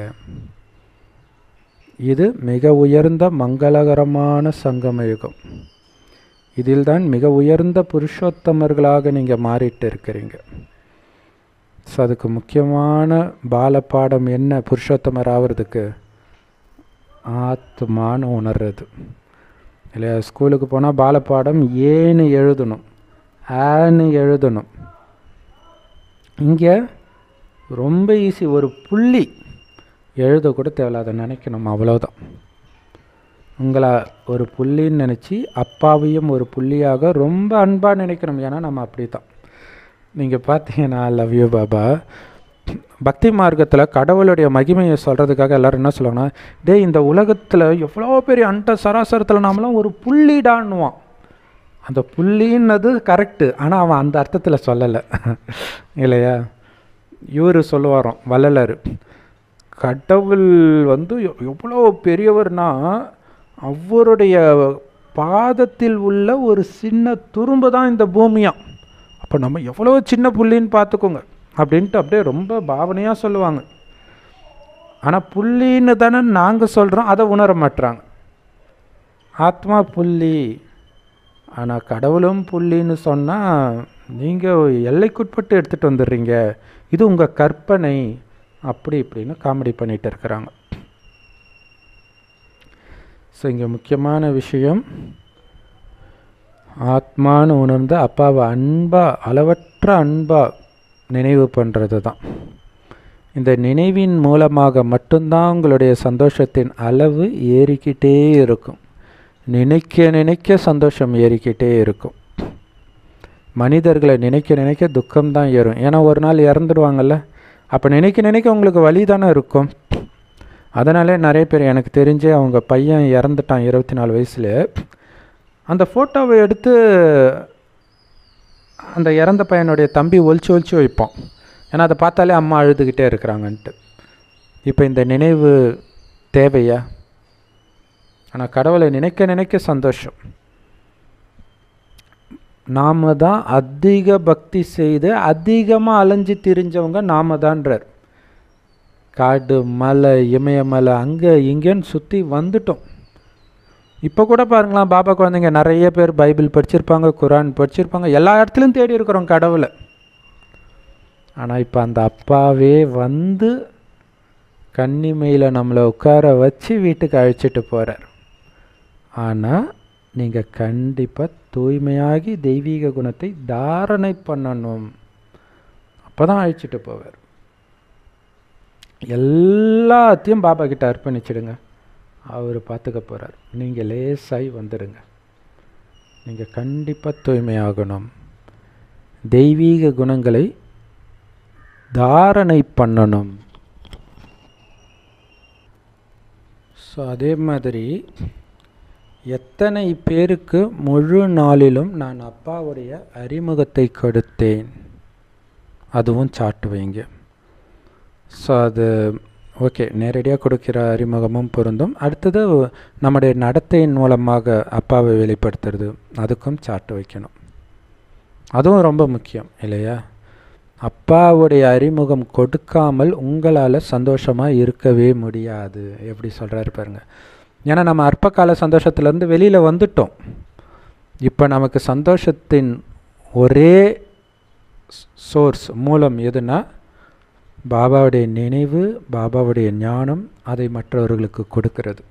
[SPEAKER 1] இது மிக உயர்ந்த மங்களகரமான சங்கம யுகம். இதில்தான் மிக உயர்ந்த புருஷோத்தமர்களாக நீங்கள் மாறிட்டு இருக்கிறீங்க. ஸோ அதுக்கு முக்கியமான பாலப்பாடம் என்ன? புருஷோத்தமர் ஆகிறதுக்கு ஆத்மான்னு உணர்றது இல்லையா? ஸ்கூலுக்கு போனால் பாலப்பாடம் ஏன்னு எழுதணும், ஆன்னு எழுதணும். இங்கே ரொம்ப ஈஸி. ஒரு புள்ளி எழுதக்கூட தேவையில்ல, அதை நினைக்கணும், அவ்வளோதான். உங்களை ஒரு புள்ளின்னு நினச்சி அப்பாவையும் ஒரு புள்ளியாக ரொம்ப அன்பாக நினைக்கணும். ஏன்னா நம்ம அப்படி தான். நீங்கள் பார்த்தீங்கன்னா லவ் யூ பாபா பக்தி மார்க்கத்தில் கடவுளுடைய மகிமையை சொல்கிறதுக்காக எல்லோரும் என்ன சொல்லுவாங்கன்னா, டே இந்த உலகத்தில் எவ்வளோ பெரிய அண்ட சராசரத்தில் நாமெல்லாம் ஒரு புள்ளிடான்னுவான். அந்த புள்ளின்னது கரெக்டு, ஆனால் அவன் அந்த அர்த்தத்தில் சொல்லலை இல்லையா. இவர் சொல்லுவாராம் வள்ளலர், கடவுள் எவ்வளோ பெரியவர்னா அவருடைய பாதத்தில் உள்ள ஒரு சின்ன துரும்பு தான் இந்த பூமியாம். அப்போ நம்ம எவ்வளோ சின்ன புள்ளின்னு பார்த்துக்கோங்க அப்படின்ட்டு அப்படியே ரொம்ப பாவனையாக சொல்லுவாங்க. ஆனால் புள்ளின்னு தானே நாங்கள் சொல்கிறோம், அதை உணர மாட்டுறாங்க. ஆத்மா புள்ளி, ஆனால் கடவுளும் புள்ளின்னு சொன்னால் நீங்கள் எல்லைக்குட்பட்டு எடுத்துகிட்டு வந்துடுறீங்க, இது உங்கள் கற்பனை, அப்படி இப்படின்னு காமெடி பண்ணிகிட்டு இருக்கிறாங்க. ஸோ இங்கே முக்கியமான விஷயம், ஆத்மான்னு உணர்ந்து அப்பாவை அன்பாக, அளவற்ற அன்பாக நினைவு பண்ணுறது தான். இந்த நினைவின் மூலமாக மட்டும்தான் உங்களுடைய சந்தோஷத்தின் அளவு ஏறிக்கிட்டே இருக்கும். நினைக்க நினைக்க சந்தோஷம் ஏறிக்கிட்டே இருக்கும். மனிதர்களை நினைக்க நினைக்க துக்கம்தான் ஏறும். ஏன்னா ஒரு நாள் இறந்துடுவாங்கல்ல, அப்போ நினைக்க நினைக்க உங்களுக்கு வலி தானே இருக்கும். அதனாலே நிறைய பேர், எனக்கு தெரிஞ்சு அவங்க பையன் இறந்துட்டான் 24 வயசில், அந்த ஃபோட்டோவை எடுத்து அந்த இறந்த பையனுடைய தம்பி ஒழிச்சு வைப்பான். ஏன்னா அதை பார்த்தாலே அம்மா அழுதுகிட்டே இருக்கிறாங்கன்ட்டு. இப்போ இந்த நினைவு தேவையா? ஆனால் கடவுளை நினைக்க நினைக்க சந்தோஷம். நாம் தான் அதிக பக்தி செய்து அதிகமாக அலைஞ்சு திரிஞ்சவங்க நாம தான்றார். காடு மலை இமயமலை அங்கே இங்கேன்னு சுற்றி வந்துட்டோம். இப்போ கூட பாருங்களா, பாபா குழந்தைங்க நிறைய பேர் பைபிள் படிச்சிருப்பாங்க, குரான் படிச்சிருப்பாங்க, எல்லா இடத்துலையும் தேடி இருக்கிறோம் கடவுளை. ஆனால் இப்போ அந்த அப்பாவே கன்னிமையில் நம்மளை உட்கார வச்சு வீட்டுக்கு அழைச்சிட்டு போகிறார். ஆனால் நீங்கள் கண்டிப்பாக தூய்மையாகி தெய்வீக குணத்தை தாரணை பண்ணணும், அப்போ தான் அழைச்சிட்டு போவார். எல்லாத்தையும் பாபா கிட்ட அர்ப்பணிச்சிடுங்க, அவர் பார்த்துக்க போகிறார். நீங்கள் லேசாய் வந்துடுங்க. நீங்கள் கண்டிப்பாக தூய்மையாகணும், தெய்வீக குணங்களை தாரணை பண்ணணும். ஸோ அதே மாதிரி எத்தனை பேருக்கு முழு நாளிலும் நான் அப்பாவுடைய அறிமுகத்தை கொடுத்தேன், அதுவும் சாட்டு வைங்க. ஸோ அது ஓகே, நேரடியாக கொடுக்கிற அறிமுகமும் பொருந்தும். அடுத்தது நம்முடைய நடத்தையின் மூலமாக அப்பாவை வெளிப்படுத்துறது, அதுக்கும் சாட்டு வைக்கணும். அதுவும் ரொம்ப முக்கியம் இல்லையா. அப்பாவுடைய அறிமுகம் கொடுக்காமல் உங்களால் சந்தோஷமாக இருக்கவே முடியாது. எப்படி சொல்கிறாரு பாருங்க. ஏன்னா நம்ம அற்பகால சந்தோஷத்துலேருந்து வெளியில் வந்துட்டோம். இப்போ நமக்கு சந்தோஷத்தின் ஒரே சோர்ஸ், மூலம் எதுனா பாபாவுடைய நினைவு, பாபாவுடைய ஞானம், அதை மற்றவர்களுக்கு கொடுக்கிறது.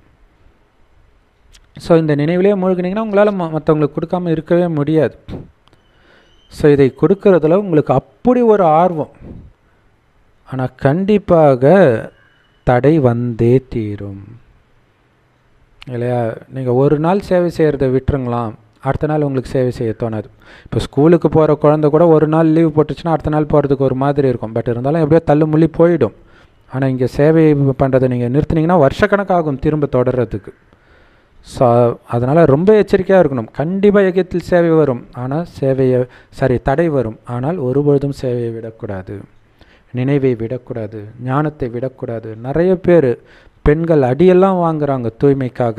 [SPEAKER 1] ஸோ இந்த நினைவிலே மூழ்கினீங்கன்னா உங்களால் மற்றவங்களுக்கு கொடுக்காமல் இருக்கவே முடியாது. ஸோ இதை கொடுக்கறதுல உங்களுக்கு அப்படி ஒரு ஆர்வம், ஆனால் கண்டிப்பாக தடை வந்தே தீரும் இல்லையா. நீங்கள் ஒரு நாள் சேவை செய்கிறத விட்டுருங்களாம், அடுத்த நாள் உங்களுக்கு சேவை செய்ய தோணாது. இப்போ ஸ்கூலுக்கு போகிற குழந்தை கூட ஒரு நாள் லீவ் போட்டுச்சுன்னா அடுத்த நாள் போகிறதுக்கு ஒரு மாதிரி இருக்கும். பட் இருந்தாலும் எப்படியோ தள்ளு முள்ளி போயிடும். ஆனால் இங்கே சேவை பண்ணுறதை நீங்கள் நிறுத்தினீங்கன்னா வருஷக்கணக்காகும் திரும்ப தொடர்றதுக்கு. ஸோ அதனால் ரொம்ப எச்சரிக்கையாக இருக்கணும். கண்டிப்பாக யஜ்யத்தில் சேவை வரும், ஆனால் தடை வரும். ஆனால் ஒருபொழுதும் சேவையை விடக்கூடாது, நினைவை விடக்கூடாது, ஞானத்தை விடக்கூடாது. நிறைய பேர் பெண்கள் அடியெல்லாம் வாங்குகிறாங்க தூய்மைக்காக.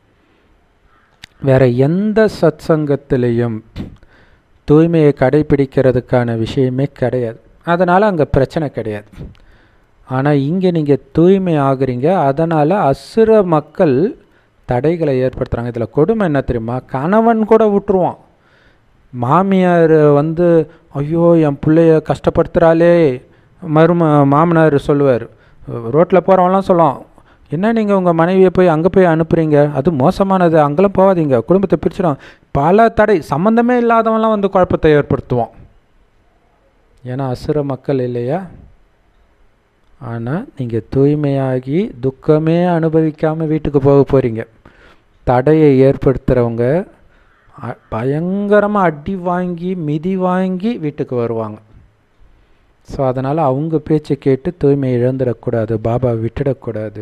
[SPEAKER 1] வேறு எந்த சத் சங்கத்திலையும் தூய்மையை கடைபிடிக்கிறதுக்கான விஷயமே கிடையாது. அதனால் அங்கே பிரச்சனை கிடையாது. ஆனால் இங்கே நீங்கள் தூய்மை ஆகுறீங்க, அதனால் அசுர மக்கள் தடைகளை ஏற்படுத்துகிறாங்க. இதில் கொடுமை என்ன தெரியுமா, கணவன் கூட விட்டுருவான். மாமியார் ஐயோ என் பிள்ளைய கஷ்டப்படுத்துகிறாளே, மாமனார் சொல்லுவார். ரோட்டில் போகிறவங்களாம் சொல்லுவான், என்ன நீங்கள் உங்கள் மனைவியை போய் அங்கே போய் அனுப்புகிறீங்க, அது மோசமானது, அங்கெல்லாம் போகாதீங்க, குடும்பத்தை பிரிச்சிடும். பல தடை, சம்மந்தமே இல்லாதவங்களாம் குழப்பத்தை ஏற்படுத்துவான். ஏன்னா அசுர மக்கள் இல்லையா. ஆனால் நீங்கள் தூய்மையாகி துக்கமே அனுபவிக்காமல் வீட்டுக்கு போக போகிறீங்க. தடையை ஏற்படுத்துகிறவங்க பயங்கரமாக அடி வாங்கி மிதி வாங்கி வீட்டுக்கு வருவாங்க. ஸோ அதனால் அவங்க பேச்சை கேட்டு தூய்மை இழந்துடக்கூடாது, பாபா விட்டுடக்கூடாது.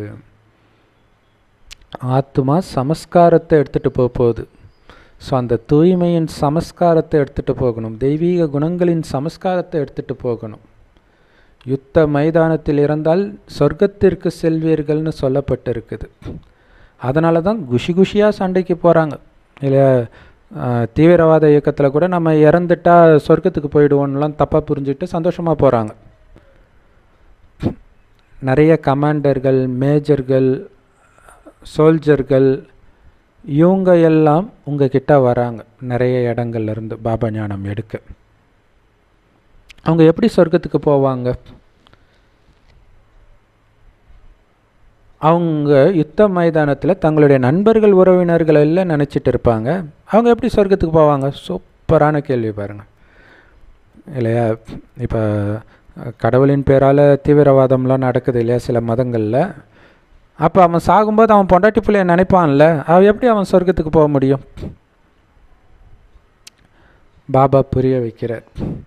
[SPEAKER 1] ஆத்மா சமஸ்காரத்தை எடுத்துகிட்டு போகுது. ஸோ அந்த தூய்மையின் சமஸ்காரத்தை எடுத்துகிட்டு போகணும், தெய்வீக குணங்களின் சமஸ்காரத்தை எடுத்துகிட்டு போகணும். யுத்த மைதானத்தில் இருந்தால் சொர்க்கத்திற்கு செல்வீர்கள்னு சொல்லப்பட்டிருக்குது. அதனால தான் குஷி குஷியாக சண்டைக்கு போகிறாங்க. இல்லை தீவிரவாத இயக்கத்தில் கூட நம்ம இறந்துட்டா சொர்க்கத்துக்கு போயிடுவோம்லாம் தப்பாக புரிஞ்சுட்டு சந்தோஷமாக போகிறாங்க. நிறைய கமாண்டர்கள், மேஜர்கள், சோல்ஜர்கள் இவங்க எல்லாம் உங்ககிட்ட வராங்க நிறைய இடங்கள்லேருந்து பாபா ஞானம் எடுக்க. அவங்க எப்படி சொர்க்கத்துக்கு போவாங்க? அவங்க யுத்த மைதானத்தில் தங்களுடைய நண்பர்கள் உறவினர்கள் எல்லாம் நினச்சிட்டு இருப்பாங்க. அவங்க எப்படி சொர்க்கத்துக்கு போவாங்க? சூப்பரான கேள்வி பாருங்கள், இல்லையா? இப்போ கடவுளின் பேரால் தீவிரவாதம்லாம் நடக்குது இல்லையா சில மதங்களில். அப்போ அவன் சாகும்போது அவன் பொண்டாட்டி பிள்ளைய நினைப்பான்ல, அவன் எப்படி அவன் சொர்க்கத்துக்கு போக முடியும்? பாபா புரிய வைக்கிறார்.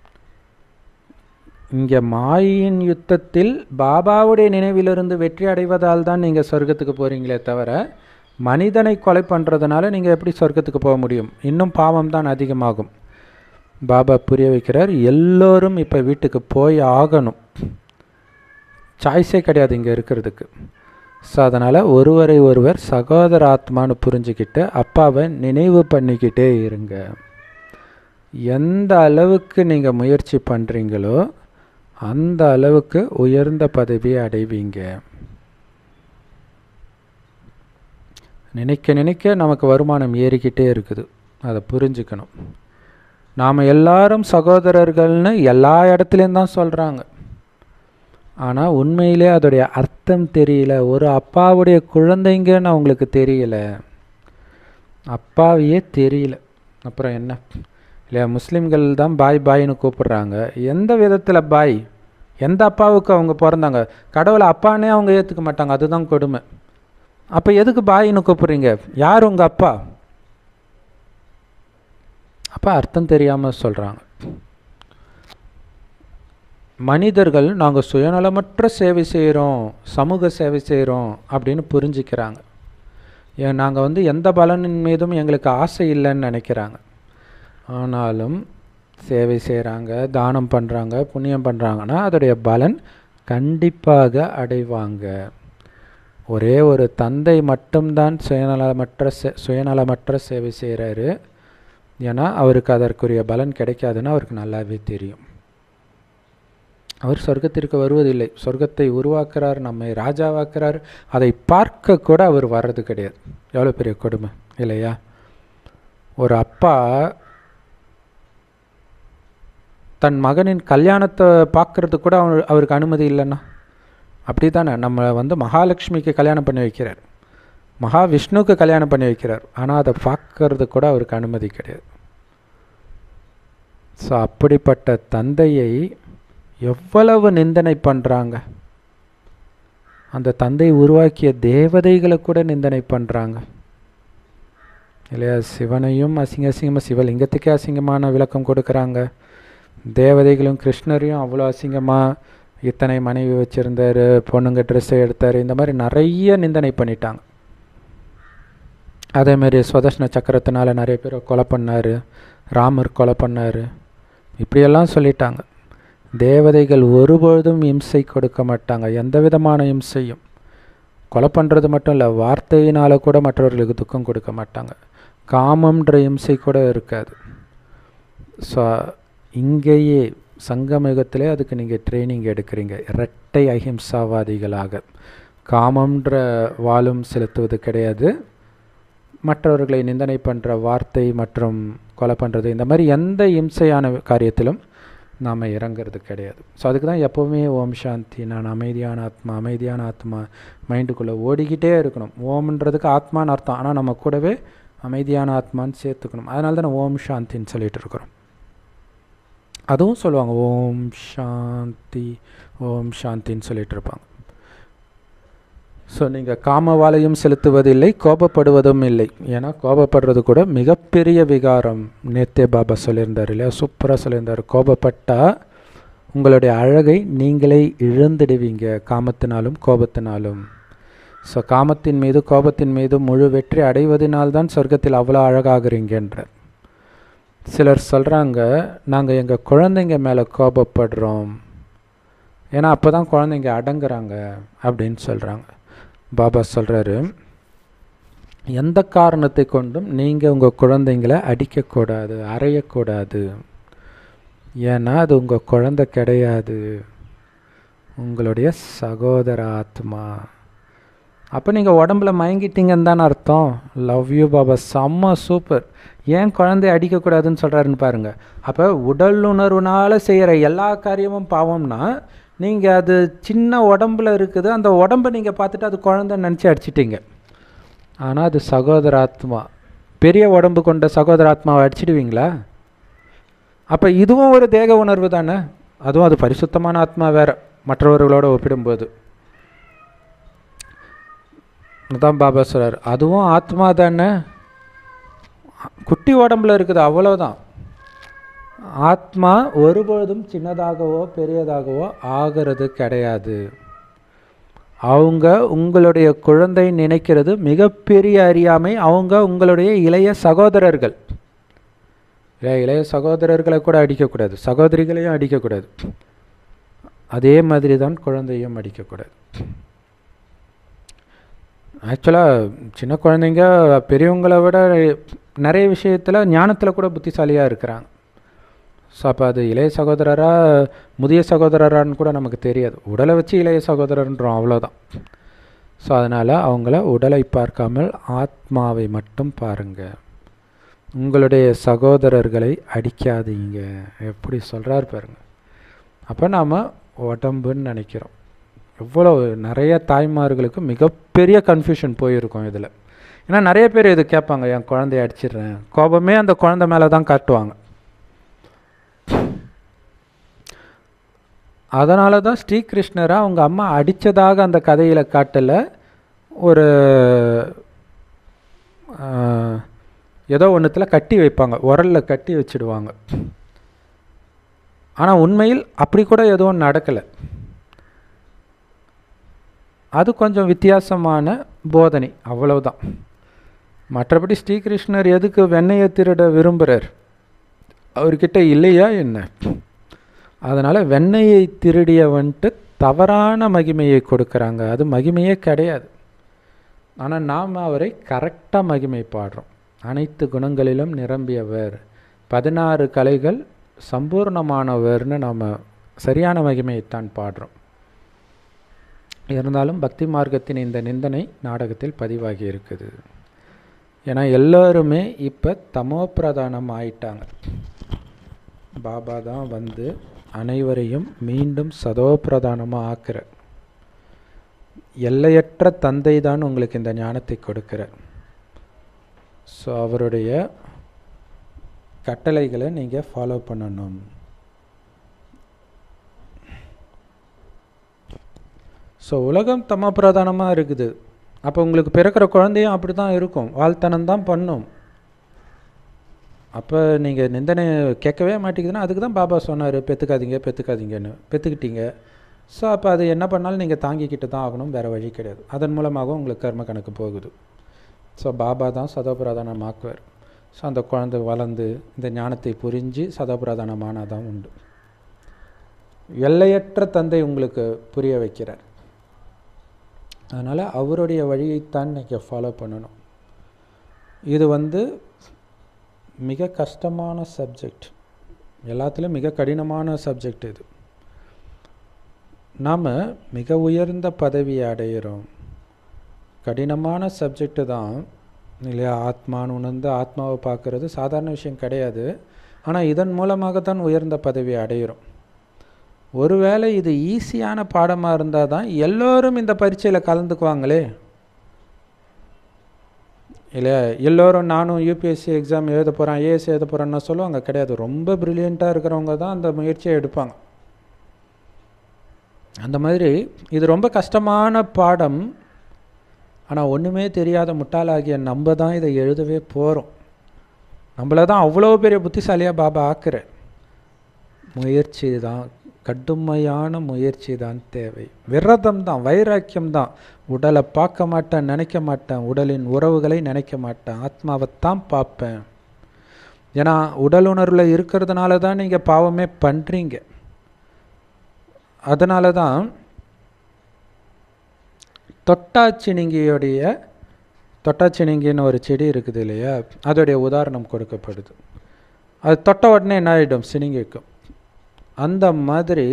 [SPEAKER 1] இங்கே மாயின் யுத்தத்தில் பாபாவுடைய நினைவிலிருந்து வெற்றி அடைவதால் தான் நீங்கள் சொர்க்கத்துக்கு போகிறீங்களே தவிர மனிதனை கொலை பண்ணுறதுனால நீங்கள் எப்படி சொர்க்கத்துக்கு போக முடியும்? இன்னும் பாவம் தான் அதிகமாகும். பாபா புரிய வைக்கிறார், எல்லோரும் இப்போ வீட்டுக்கு போய் ஆகணும், சாய்ஸே கிடையாது இங்கே இருக்கிறதுக்கு. ஸோ அதனால் ஒருவரை ஒருவர் சகோதர ஆத்மானு புரிஞ்சுக்கிட்டு அப்பாவை நினைவு பண்ணிக்கிட்டே இருங்க. எந்த அளவுக்கு நீங்கள் முயற்சி பண்ணுறீங்களோ அந்த அளவுக்கு உயர்ந்த பதவியை அடைவீங்க. நினைக்க நினைக்க நமக்கு வருமானம் ஏறிக்கிட்டே இருக்குது, அதை புரிஞ்சுக்கணும். நாம் எல்லாரும் சகோதரர்கள்னு எல்லா இடத்துலையும் தான் சொல்கிறாங்க, ஆனால் உண்மையிலே அதோடைய அர்த்தம் தெரியல. ஒரு அப்பாவுடைய குழந்தைங்கன்னு அவங்களுக்கு தெரியல, அப்பாவையே தெரியல. அப்புறம் என்ன இல்லையா? முஸ்லீம்கள் தான் பாய் பாய்னு கூப்பிடுறாங்க. எந்த விதத்தில் பாய்? எந்த அப்பாவுக்கு அவங்க பிறந்தாங்க? கடவுளை அப்பானே அவங்க ஏற்றுக்க மாட்டாங்க, அதுதான் கொடுமை. அப்போ எதுக்கு பாயின்னு கூப்பிட்றீங்க? யார் உங்கள் அப்பா? அப்பா அர்த்தம் தெரியாமல் சொல்கிறாங்க. மனிதர்கள் நாங்கள் சுயநலமற்ற சேவை செய்கிறோம், சமூக சேவை செய்கிறோம் அப்படின்னு புரிஞ்சுக்கிறாங்க. நாங்கள் எந்த பலனின் மீதும் எங்களுக்கு ஆசை இல்லைன்னு நினைக்கிறாங்க. ஆனாலும் சேவை செய்கிறாங்க, தானம் பண்ணுறாங்க, புண்ணியம் பண்ணுறாங்கன்னா அதோடைய பலன் கண்டிப்பாக அடைவாங்க. ஒரே ஒரு தந்தை மட்டும்தான் சுயநலமற்ற சேவை செய்கிறாரு. ஏன்னா அவருக்கு அதற்குரிய பலன் கிடைக்காதுன்னு அவருக்கு நல்லாவே தெரியும். அவர் சொர்க்கத்திற்கு வருவதில்லை, சொர்க்கத்தை உருவாக்குறார், நம்மை ராஜாவாக்குறார், அதை பார்க்க கூட அவர் வர்றது கிடையாது. எவ்வளோ பெரிய கொடுமை இல்லையா? ஒரு அப்பா தன் மகனின் கல்யாணத்தை பார்க்கறது கூட அவருக்கு அனுமதி இல்லைன்னா அப்படி தானே? நம்ம மகாலட்சுமிக்கு கல்யாணம் பண்ணி வைக்கிறார், மகாவிஷ்ணுவுக்கு கல்யாணம் பண்ணி வைக்கிறார், ஆனால் அதை பார்க்கறது கூட அவருக்கு அனுமதி கிடையாது. ஸோ அப்படிப்பட்ட தந்தையை எவ்வளவு நிந்தனை பண்ணுறாங்க. அந்த தந்தை உருவாக்கிய தேவதைகளை கூட நிந்தனை பண்ணுறாங்க இல்லையா? சிவனையும் அசிங்கமாக சிவலிங்கத்துக்கே அசிங்கமான விளக்கம் கொடுக்குறாங்க. தேவதைகளும் கிருஷ்ணரையும் அவ்வளோ அசிங்கமாக, இத்தனை மனைவி வச்சுருந்தார், பொண்ணுங்க ட்ரெஸ்ஸை எடுத்தார், இந்த மாதிரி நிறைய நிந்தனை பண்ணிட்டாங்க. அதேமாரி சுதர்ஷன சக்கரத்தினால நிறைய பேரை கொலை பண்ணார், ராமர் கொலை பண்ணார், இப்படியெல்லாம் சொல்லிட்டாங்க. தேவதைகள் ஒருபொழுதும் இம்சை கொடுக்க மாட்டாங்க, எந்த விதமான இம்சையும். கொலை பண்ணுறது மட்டும் இல்லை, வார்த்தையினால் கூட மற்றவர்களுக்கு துக்கம் கொடுக்க மாட்டாங்க. காமம்ன்ற இம்சை கூட இருக்காது. ஸோ இங்கேயே சங்கமயுகத்திலே அதுக்கு நீங்கள் ட்ரைனிங் எடுக்கிறீங்க. இரட்டை அஹிம்சாவாதிகளாக காமம்ன்ற வாளும் செலுத்துவது கிடையாது, மற்றவர்களை நிந்தனை பண்ணுற வார்த்தை மற்றும் கொலை பண்ணுறது, இந்த மாதிரி எந்த இம்சையான காரியத்திலும் நாம் இறங்கிறது கிடையாது. ஸோ அதுக்கு தான் எப்போவுமே ஓம் சாந்தி, நான் அமைதியான ஆத்மா, அமைதியான ஆத்மா மைண்டுக்குள்ளே ஓடிக்கிட்டே இருக்கணும். ஓம்ன்றதுக்கு ஆத்மான்னு அர்த்தம், ஆனால் நம்ம கூடவே அமைதியான ஆத்மான்னு சேர்த்துக்கணும். அதனால தான் ஓம் சாந்தின்னு சொல்லிகிட்டு இருக்கிறோம். அதுவும் சொல்லுவாங்க, ஓம் சாந்தி ஓம் சாந்தின்னு சொல்லிட்டு இருப்பாங்க. ஸோ நீங்கள் காமவாலையும் செலுத்துவதில்லை, கோபப்படுவதும் இல்லை. ஏன்னா கோபப்படுறது கூட மிகப்பெரிய விகாரம். நேத்தே பாபா சொல்லியிருந்தார் இல்லையா, சூப்பராக சொல்லியிருந்தார். கோபப்பட்டால் உங்களுடைய அழகை நீங்களே இழந்துடுவீங்க, காமத்தினாலும் கோபத்தினாலும். ஸோ காமத்தின் மீது கோபத்தின் மீது முழு வெற்றி அடைவதனால்தான் சொர்க்கத்தில் அவ்வளோ அழகாகிறீங்கன்ற. சிலர் சொல்கிறாங்க, நாங்கள் எங்கள் குழந்தைங்க மேலே கோபப்படுறோம், ஏன்னா அப்போ தான் குழந்தைங்க அடங்குறாங்க அப்படின்னு சொல்கிறாங்க. பாபா சொல்கிறாரு, எந்த காரணத்தை கொண்டும் நீங்கள் உங்கள் குழந்தைங்களை அடிக்கக்கூடாது, அறையக்கூடாது. ஏன்னா அது உங்கள் குழந்தை கிடையாது, உங்களுடைய சகோதர ஆத்மா. அப்போ நீங்கள் உடம்புல மயங்கிட்டீங்கன்னு தானே அர்த்தம். லவ் யூ பாபா, செம்ம சூப்பர். ஏன் குழந்தைய அடிக்கக்கூடாதுன்னு சொல்கிறாருன்னு பாருங்கள். அப்போ உடல் உணர்வுனால் செய்கிற எல்லா காரியமும் பாவம்னா, நீங்கள் அது சின்ன உடம்புல இருக்குது, அந்த உடம்பை நீங்கள் பார்த்துட்டு அது குழந்தைன்னு நினச்சி அடிச்சிட்டிங்க. ஆனால் அது சகோதர ஆத்மா. பெரிய உடம்பு கொண்ட சகோதர ஆத்மாவை அடிச்சிடுவீங்களா? அப்போ இதுவும் ஒரு தேக உணர்வு தானே, அதுவும் அது பரிசுத்தமான ஆத்மா வேறு மற்றவர்களோடு ஒப்பிடும்போது. தான் பாபா சொல்கிறார், அதுவும் ஆத்மா தானே, குட்டி உடம்புல இருக்குது, அவ்வளோதான். ஆத்மா ஒருபொழுதும் சின்னதாகவோ பெரியதாகவோ ஆகிறது கிடையாது. அவங்க உங்களுடைய குழந்தை நினைக்கிறது மிகப்பெரிய அறியாமை. அவங்க உங்களுடைய இளைய சகோதரர்கள். இளைய சகோதரர்களை கூட அடிக்கக்கூடாது, சகோதரிகளையும் அடிக்கக்கூடாது. அதே மாதிரி தான் குழந்தையும் அடிக்கக்கூடாது. ஆக்சுவலாக சின்ன குழந்தைங்க பெரியவங்களை விட நிறைய விஷயத்தில் ஞானத்தில் கூட புத்திசாலியாக இருக்கிறாங்க. ஸோ அப்போ அது இளைய சகோதரரா முதிய சகோதரரான்னு கூட நமக்கு தெரியாது. உடலை வச்சு இளைய சகோதரன்றோம், அவ்வளோதான். ஸோ அதனால் அவங்கள உடலை பார்க்காமல் ஆத்மாவை மட்டும் பாருங்கள். உங்களுடைய சகோதரர்களை அடிக்காதீங்க. எப்படி சொல்கிறார் பாருங்கள். அப்போ நாம் உடம்புன்னு நினைக்கிறோம். எவ்வளோ நிறைய தாய்மார்களுக்கு மிகப்பெரிய கன்ஃபியூஷன் போயிருக்கோம் இதில். ஏன்னா நிறைய பேர் இது கேட்பாங்க, என் குழந்தைய அடிச்சிடுறேன், கோபமே அந்த குழந்தை மேலே தான் காட்டுவாங்க. அதனால தான் ஸ்ரீகிருஷ்ணரை அவங்க அம்மா அடித்ததாக அந்த கதையில் காட்டலை. ஒரு ஏதோ ஒன்றுத்தில் கட்டி வைப்பாங்க, உரலில் கட்டி வச்சுடுவாங்க. ஆனால் உண்மையில் அப்படி கூட எதுவும் நடக்கலை. அது கொஞ்சம் வித்தியாசமான போதனை, அவ்வளவுதான். மற்றபடி ஸ்ரீகிருஷ்ணர் எதுக்கு வெண்ணையை திருட விரும்புகிறார்? அவர்கிட்ட இல்லையா என்ன? அதனால் வெண்ணையை திருடியவன்ட்டு தவறான மகிமையை கொடுக்குறாங்க. அது மகிமையே கிடையாது. ஆனால் நாம் அவரை கரெக்டாக மகிமை பாடுறோம். அனைத்து குணங்களிலும் நிரம்பியவர், 16 கலைகள் சம்பூர்ணமானவர்னு நாம் சரியான மகிமையைத்தான் பாடுறோம். இருந்தாலும் பக்தி மார்க்கத்தின் இந்த நிந்தனை நாடகத்தில் பதிவாகி இருக்குது. ஏன்னா எல்லோருமே இப்போ தமோ பிரதானம் ஆயிட்டாங்க. பாபா தான் வந்து அனைவரையும் மீண்டும் சதோ பிரதானமாக ஆக்குற எல்லையற்ற தந்தை தான் உங்களுக்கு இந்த ஞானத்தை கொடுக்கிறார். ஸோ அவருடைய கட்டளைகளை நீங்கள் ஃபாலோ பண்ணணும். ஸோ உலகம் தமோ பிரதானமாக இருக்குது. அப்போ உங்களுக்கு பிறக்கிற குழந்தையும் அப்படி தான் இருக்கும், வாழ்த்தனம் தான் பண்ணும். அப்போ நீங்கள் நிந்தனை கேட்கவே மாட்டேங்குதுன்னா அதுக்கு தான் பாபா சொன்னார், பெற்றுக்காதீங்கன்னு. பெற்றுக்கிட்டீங்க. ஸோ அப்போ அது என்ன பண்ணாலும் நீங்கள் தாங்கிக்கிட்டு தான் ஆகணும், வேறு வழி கிடையாது. அதன் மூலமாகவும் உங்களுக்கு கர்ம கணக்கு போகுது. ஸோ பாபா தான் சதோபிரதானமாக்குவார். ஸோ அந்த குழந்தை வளர்ந்து இந்த ஞானத்தை புரிஞ்சு சதோபிரதானமானதான் உண்டு. எல்லையற்ற தந்தை உங்களுக்கு புரிய வைக்கிறார். அதனால் அவருடைய வழியைத்தான் நீங்கள் ஃபாலோ பண்ணணும். இது வந்து மிக கஷ்டமான சப்ஜெக்ட், எல்லாத்துலேயும் மிக கடினமான சப்ஜெக்ட் இது. நாம் மிக உயர்ந்த பதவியை அடைகிறோம். கடினமான சப்ஜெக்டு தான் இல்லையா? ஆத்மான்னு உணர்ந்து ஆத்மாவை பார்க்குறது சாதாரண விஷயம் கிடையாது. ஆனால் இதன் மூலமாக தான் உயர்ந்த பதவியை அடைகிறோம். ஒருவேளை இது ஈஸியான பாடமாக இருந்தால் தான் எல்லோரும் இந்த பரீட்சையில் கலந்துக்குவாங்களே. இல்லையா? எல்லோரும் நானும் யூபிஎஸ்சி எக்ஸாம் எழுத போகிறேன், ஐஏஎஸ் எழுத போகிறேன்னு சொல்லுவாங்க. கிடையாது. ரொம்ப ப்ரில்லியண்ட்டாக இருக்கிறவங்க தான் அந்த முயற்சியை எடுப்பாங்க. அந்த மாதிரி இது ரொம்ப கஷ்டமான பாடம். ஆனால் ஒன்றுமே தெரியாத முட்டாளாகிய நம்ம தான் இதை எழுதவே போகிறோம். நம்மளை தான் அவ்வளோ பெரிய புத்திசாலியாக பாபா ஆக்குற. முயற்சி தான், கடுமையான முயற்சி தான் தேவை. விரதம் தான், வைராக்கியம் தான். உடலை பார்க்க மாட்டேன், நினைக்க மாட்டேன், உடலின் உறவுகளை நினைக்க மாட்டேன், ஆத்மாவைத்தான் பார்ப்பேன். ஏன்னா உடல் உணர்வில் இருக்கிறதுனால தான் நீங்கள் பாவமே பண்ணுறீங்க. அதனால தான் தொட்டாச்சினிங்கின்னு ஒரு செடி இருக்குது இல்லையா, அதோடைய உதாரணம் கொடுக்கப்படுது. அது தொட்ட உடனே என்ன ஆகிடும்? சினிங்கிக்கும். அந்த மாதிரி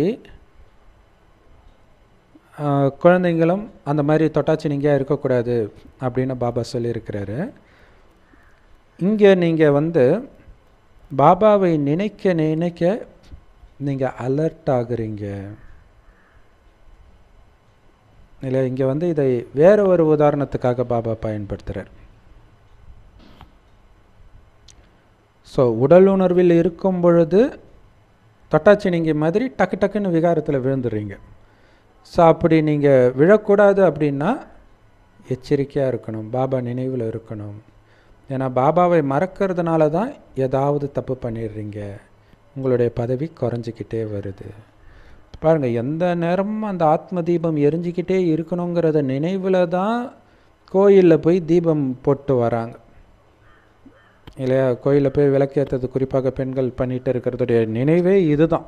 [SPEAKER 1] குழந்தைங்களும் அந்த மாதிரி தொட்டாச்சினிங்கியாக இருக்கக்கூடாது அப்படின்னு பாபா சொல்லியிருக்கிறாரு. இங்கே நீங்கள் பாபாவை நினைக்க நினைக்க நீங்கள் அலர்ட் ஆகுறீங்க இல்லை? இங்கே இதை வேற ஒரு உதாரணத்துக்காக பாபா பயன்படுத்துகிறார். ஸோ உடல் உணர்வில் இருக்கும் பொழுது தொட்டாச்சினிங்கி மாதிரி டக்கு டக்குன்னு விகாரத்தில் விழுந்துடுறீங்க. ஸோ அப்படி நீங்கள் விழக்கூடாது அப்படின்னா எச்சரிக்கையாக இருக்கணும், பாபா நினைவில் இருக்கணும். ஏன்னா பாபாவை மறக்கிறதுனால தான் ஏதாவது தப்பு பண்ணிடுறீங்க, உங்களுடைய பதவி குறைஞ்சிக்கிட்டே வருது. பாருங்கள், எந்த நேரமும் அந்த ஆத்ம தீபம் எரிஞ்சிக்கிட்டே இருக்கணுங்கிறத நினைவில் தான் கோயிலில் போய் தீபம் போட்டு வராங்க இல்லையா? கோயிலில் போய் விளக்கேற்றது குறிப்பாக பெண்கள் பண்ணிகிட்டு இருக்கிறதுடைய நினைவே இதுதான்.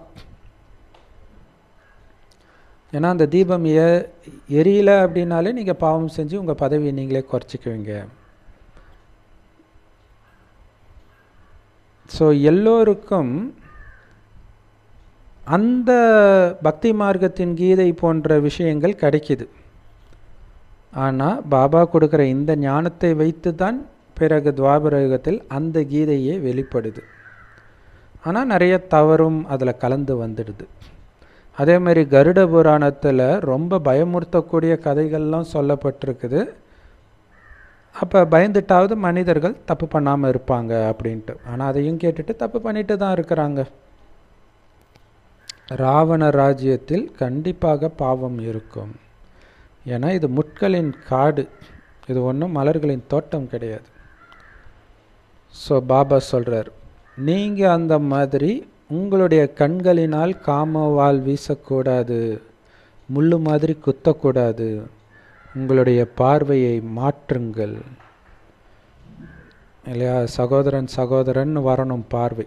[SPEAKER 1] ஏன்னா அந்த தீபம் எரியலை அப்படின்னாலே நீங்கள் பாவம் செஞ்சு உங்கள் பதவியை நீங்களே குறைச்சிக்குவீங்க. ஸோ எல்லோருக்கும் அந்த பக்தி மார்க்கத்தின் கீதை போன்ற விஷயங்கள் கிடைக்கிது. ஆனால் பாபா கொடுக்குற இந்த ஞானத்தை வைத்து தான் பிறகு துவாபர யுகத்தில் அந்த கீதையே வெளிப்படுது. ஆனால் நிறைய தவறும் அதில் கலந்து வந்துடுது. அதே மாதிரி கருட புராணத்தில் ரொம்ப பயமுறுத்தக்கூடிய கதைகள்லாம் சொல்லப்பட்டிருக்குது. அப்போ பயந்துட்டாவது மனிதர்கள் தப்பு பண்ணாமல் இருப்பாங்க அப்படின்ட்டு. ஆனால் அதையும் கேட்டுட்டு தப்பு பண்ணிட்டு தான் இருக்கிறாங்க. ராவண ராஜ்யத்தில் கண்டிப்பாக பாவம் இருக்கும். ஏன்னா இது முட்களின் காடு, இது ஒன்றும் மலர்களின் தோட்டம் கிடையாது. ஸோ பாபா சொல்கிறார், நீங்கள் அந்த மாதிரி உங்களுடைய கண்களினால் காமவால் வீசக்கூடாது, முள்ளு மாதிரி குத்தக்கூடாது, உங்களுடைய பார்வையை மாற்றுங்கள் இல்லையா? சகோதரன் வரணும் பார்வை.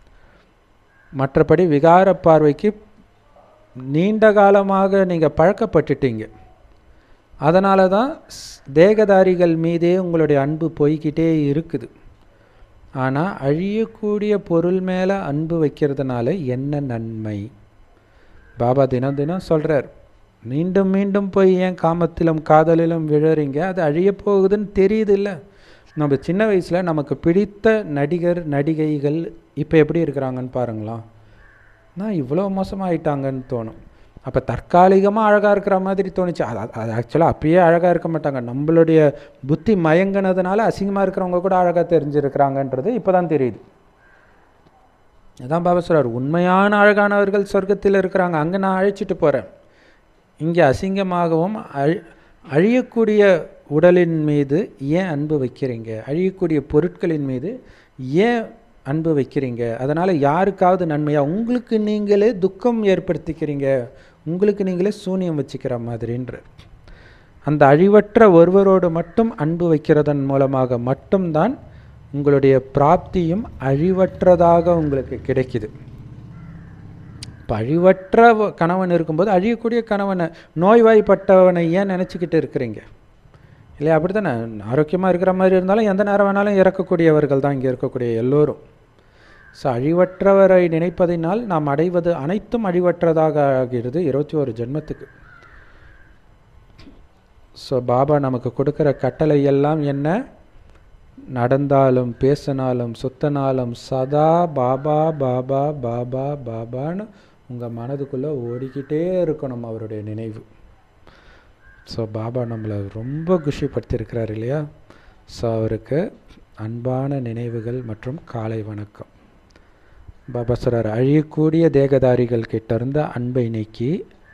[SPEAKER 1] மற்றபடி விகார பார்வைக்கு நீண்ட காலமாக நீங்கள் பழக்கப்பட்டுட்டீங்க. அதனால தான் தேகதாரிகள் மீதே உங்களுடைய அன்பு போய்கிட்டே இருக்குது. ஆனால் அழியக்கூடிய பொருள் மேலே அன்பு வைக்கிறதுனால என்ன நன்மை? பாபா தினம் தினம் சொல்கிறார், மீண்டும் மீண்டும் போய் ஏன் காமத்திலும் காதலிலும் விழறீங்க? அது அழிய போகுதுன்னு தெரியுது இல்லை? நம்ம சின்ன வயசில் நமக்கு பிடித்த நடிகர் நடிகைகள் இப்போ எப்படி இருக்கிறாங்கன்னு பாருங்களா. நான் இவ்வளோ மோசமாகிட்டாங்கன்னு தோணும். அப்போ தற்காலிகமாக அழகாக இருக்கிற மாதிரி தோணுச்சு. அது ஆக்சுவலாக அப்பயே அழகாக இருக்க மாட்டாங்க. நம்மளுடைய புத்தி மயங்கினதுனால அசிங்கமாக இருக்கிறவங்க கூட அழகாக தெரிஞ்சிருக்கிறாங்கன்றது இப்போ தான் தெரியுது. அதான் பாபா சொல்கிறார், உண்மையான அழகானவர்கள் சொர்க்கத்தில் இருக்கிறாங்க, அங்கே நான் அழைச்சிட்டு போகிறேன். இங்கே அசிங்கமாகவும் அழியக்கூடிய உடலின் மீது ஏன் அன்பு வைக்கிறீங்க? அழியக்கூடிய பொருட்களின் மீது ஏன் அன்பு வைக்கிறீங்க? அதனால் யாருக்காவது நன்மையாக உங்களுக்கு நீங்களே துக்கம் ஏற்படுத்திக்கிறீங்க, உங்களுக்கு நீங்களே சூனியம் வச்சுக்கிற மாதிரின்ற அந்த அழிவற்ற ஒருவரோடு மட்டும் அன்பு வைக்கிறதன் மூலமாக மட்டும்தான் உங்களுடைய பிராப்தியும் அழிவற்றதாக உங்களுக்கு கிடைக்குது. இப்போ அழிவற்ற கணவன் இருக்கும்போது அழியக்கூடிய கணவனை, நோய்வாய்ப்பட்டவனை ஏன் நினச்சிக்கிட்டு இருக்கிறீங்க இல்லையா? அப்படி தானே, ஆரோக்கியமாக இருக்கிற மாதிரி இருந்தாலும் எந்த நேரம் வேணாலும் இறக்கக்கூடியவர்கள் தான் இங்கே இருக்கக்கூடிய எல்லோரும். ஸோ அழிவற்றவரை நினைப்பதினால் நாம் அடைவது அனைத்தும் அழிவற்றதாக ஆகிறது 21 ஜென்மத்துக்கு. ஸோ பாபா நமக்கு கொடுக்குற கட்டளை எல்லாம் என்ன? நடந்தாலும் பேசினாலும் சுத்தினாலும் சதா பாபா பாபா பாபா பாபான்னு உங்கள் மனதுக்குள்ளே ஓடிக்கிட்டே இருக்கணும் அவருடைய நினைவு. ஸோ பாபா நம்மளை ரொம்ப குஷிப்படுத்தியிருக்கிறார் இல்லையா? ஸோ அவருக்கு அன்பான நினைவுகள் மற்றும் காலை வணக்கம். பாபா சொல்றார், அழியக்கூடிய தேகதாரிகள் கிட்ட இருந்த அன்பை நீக்கி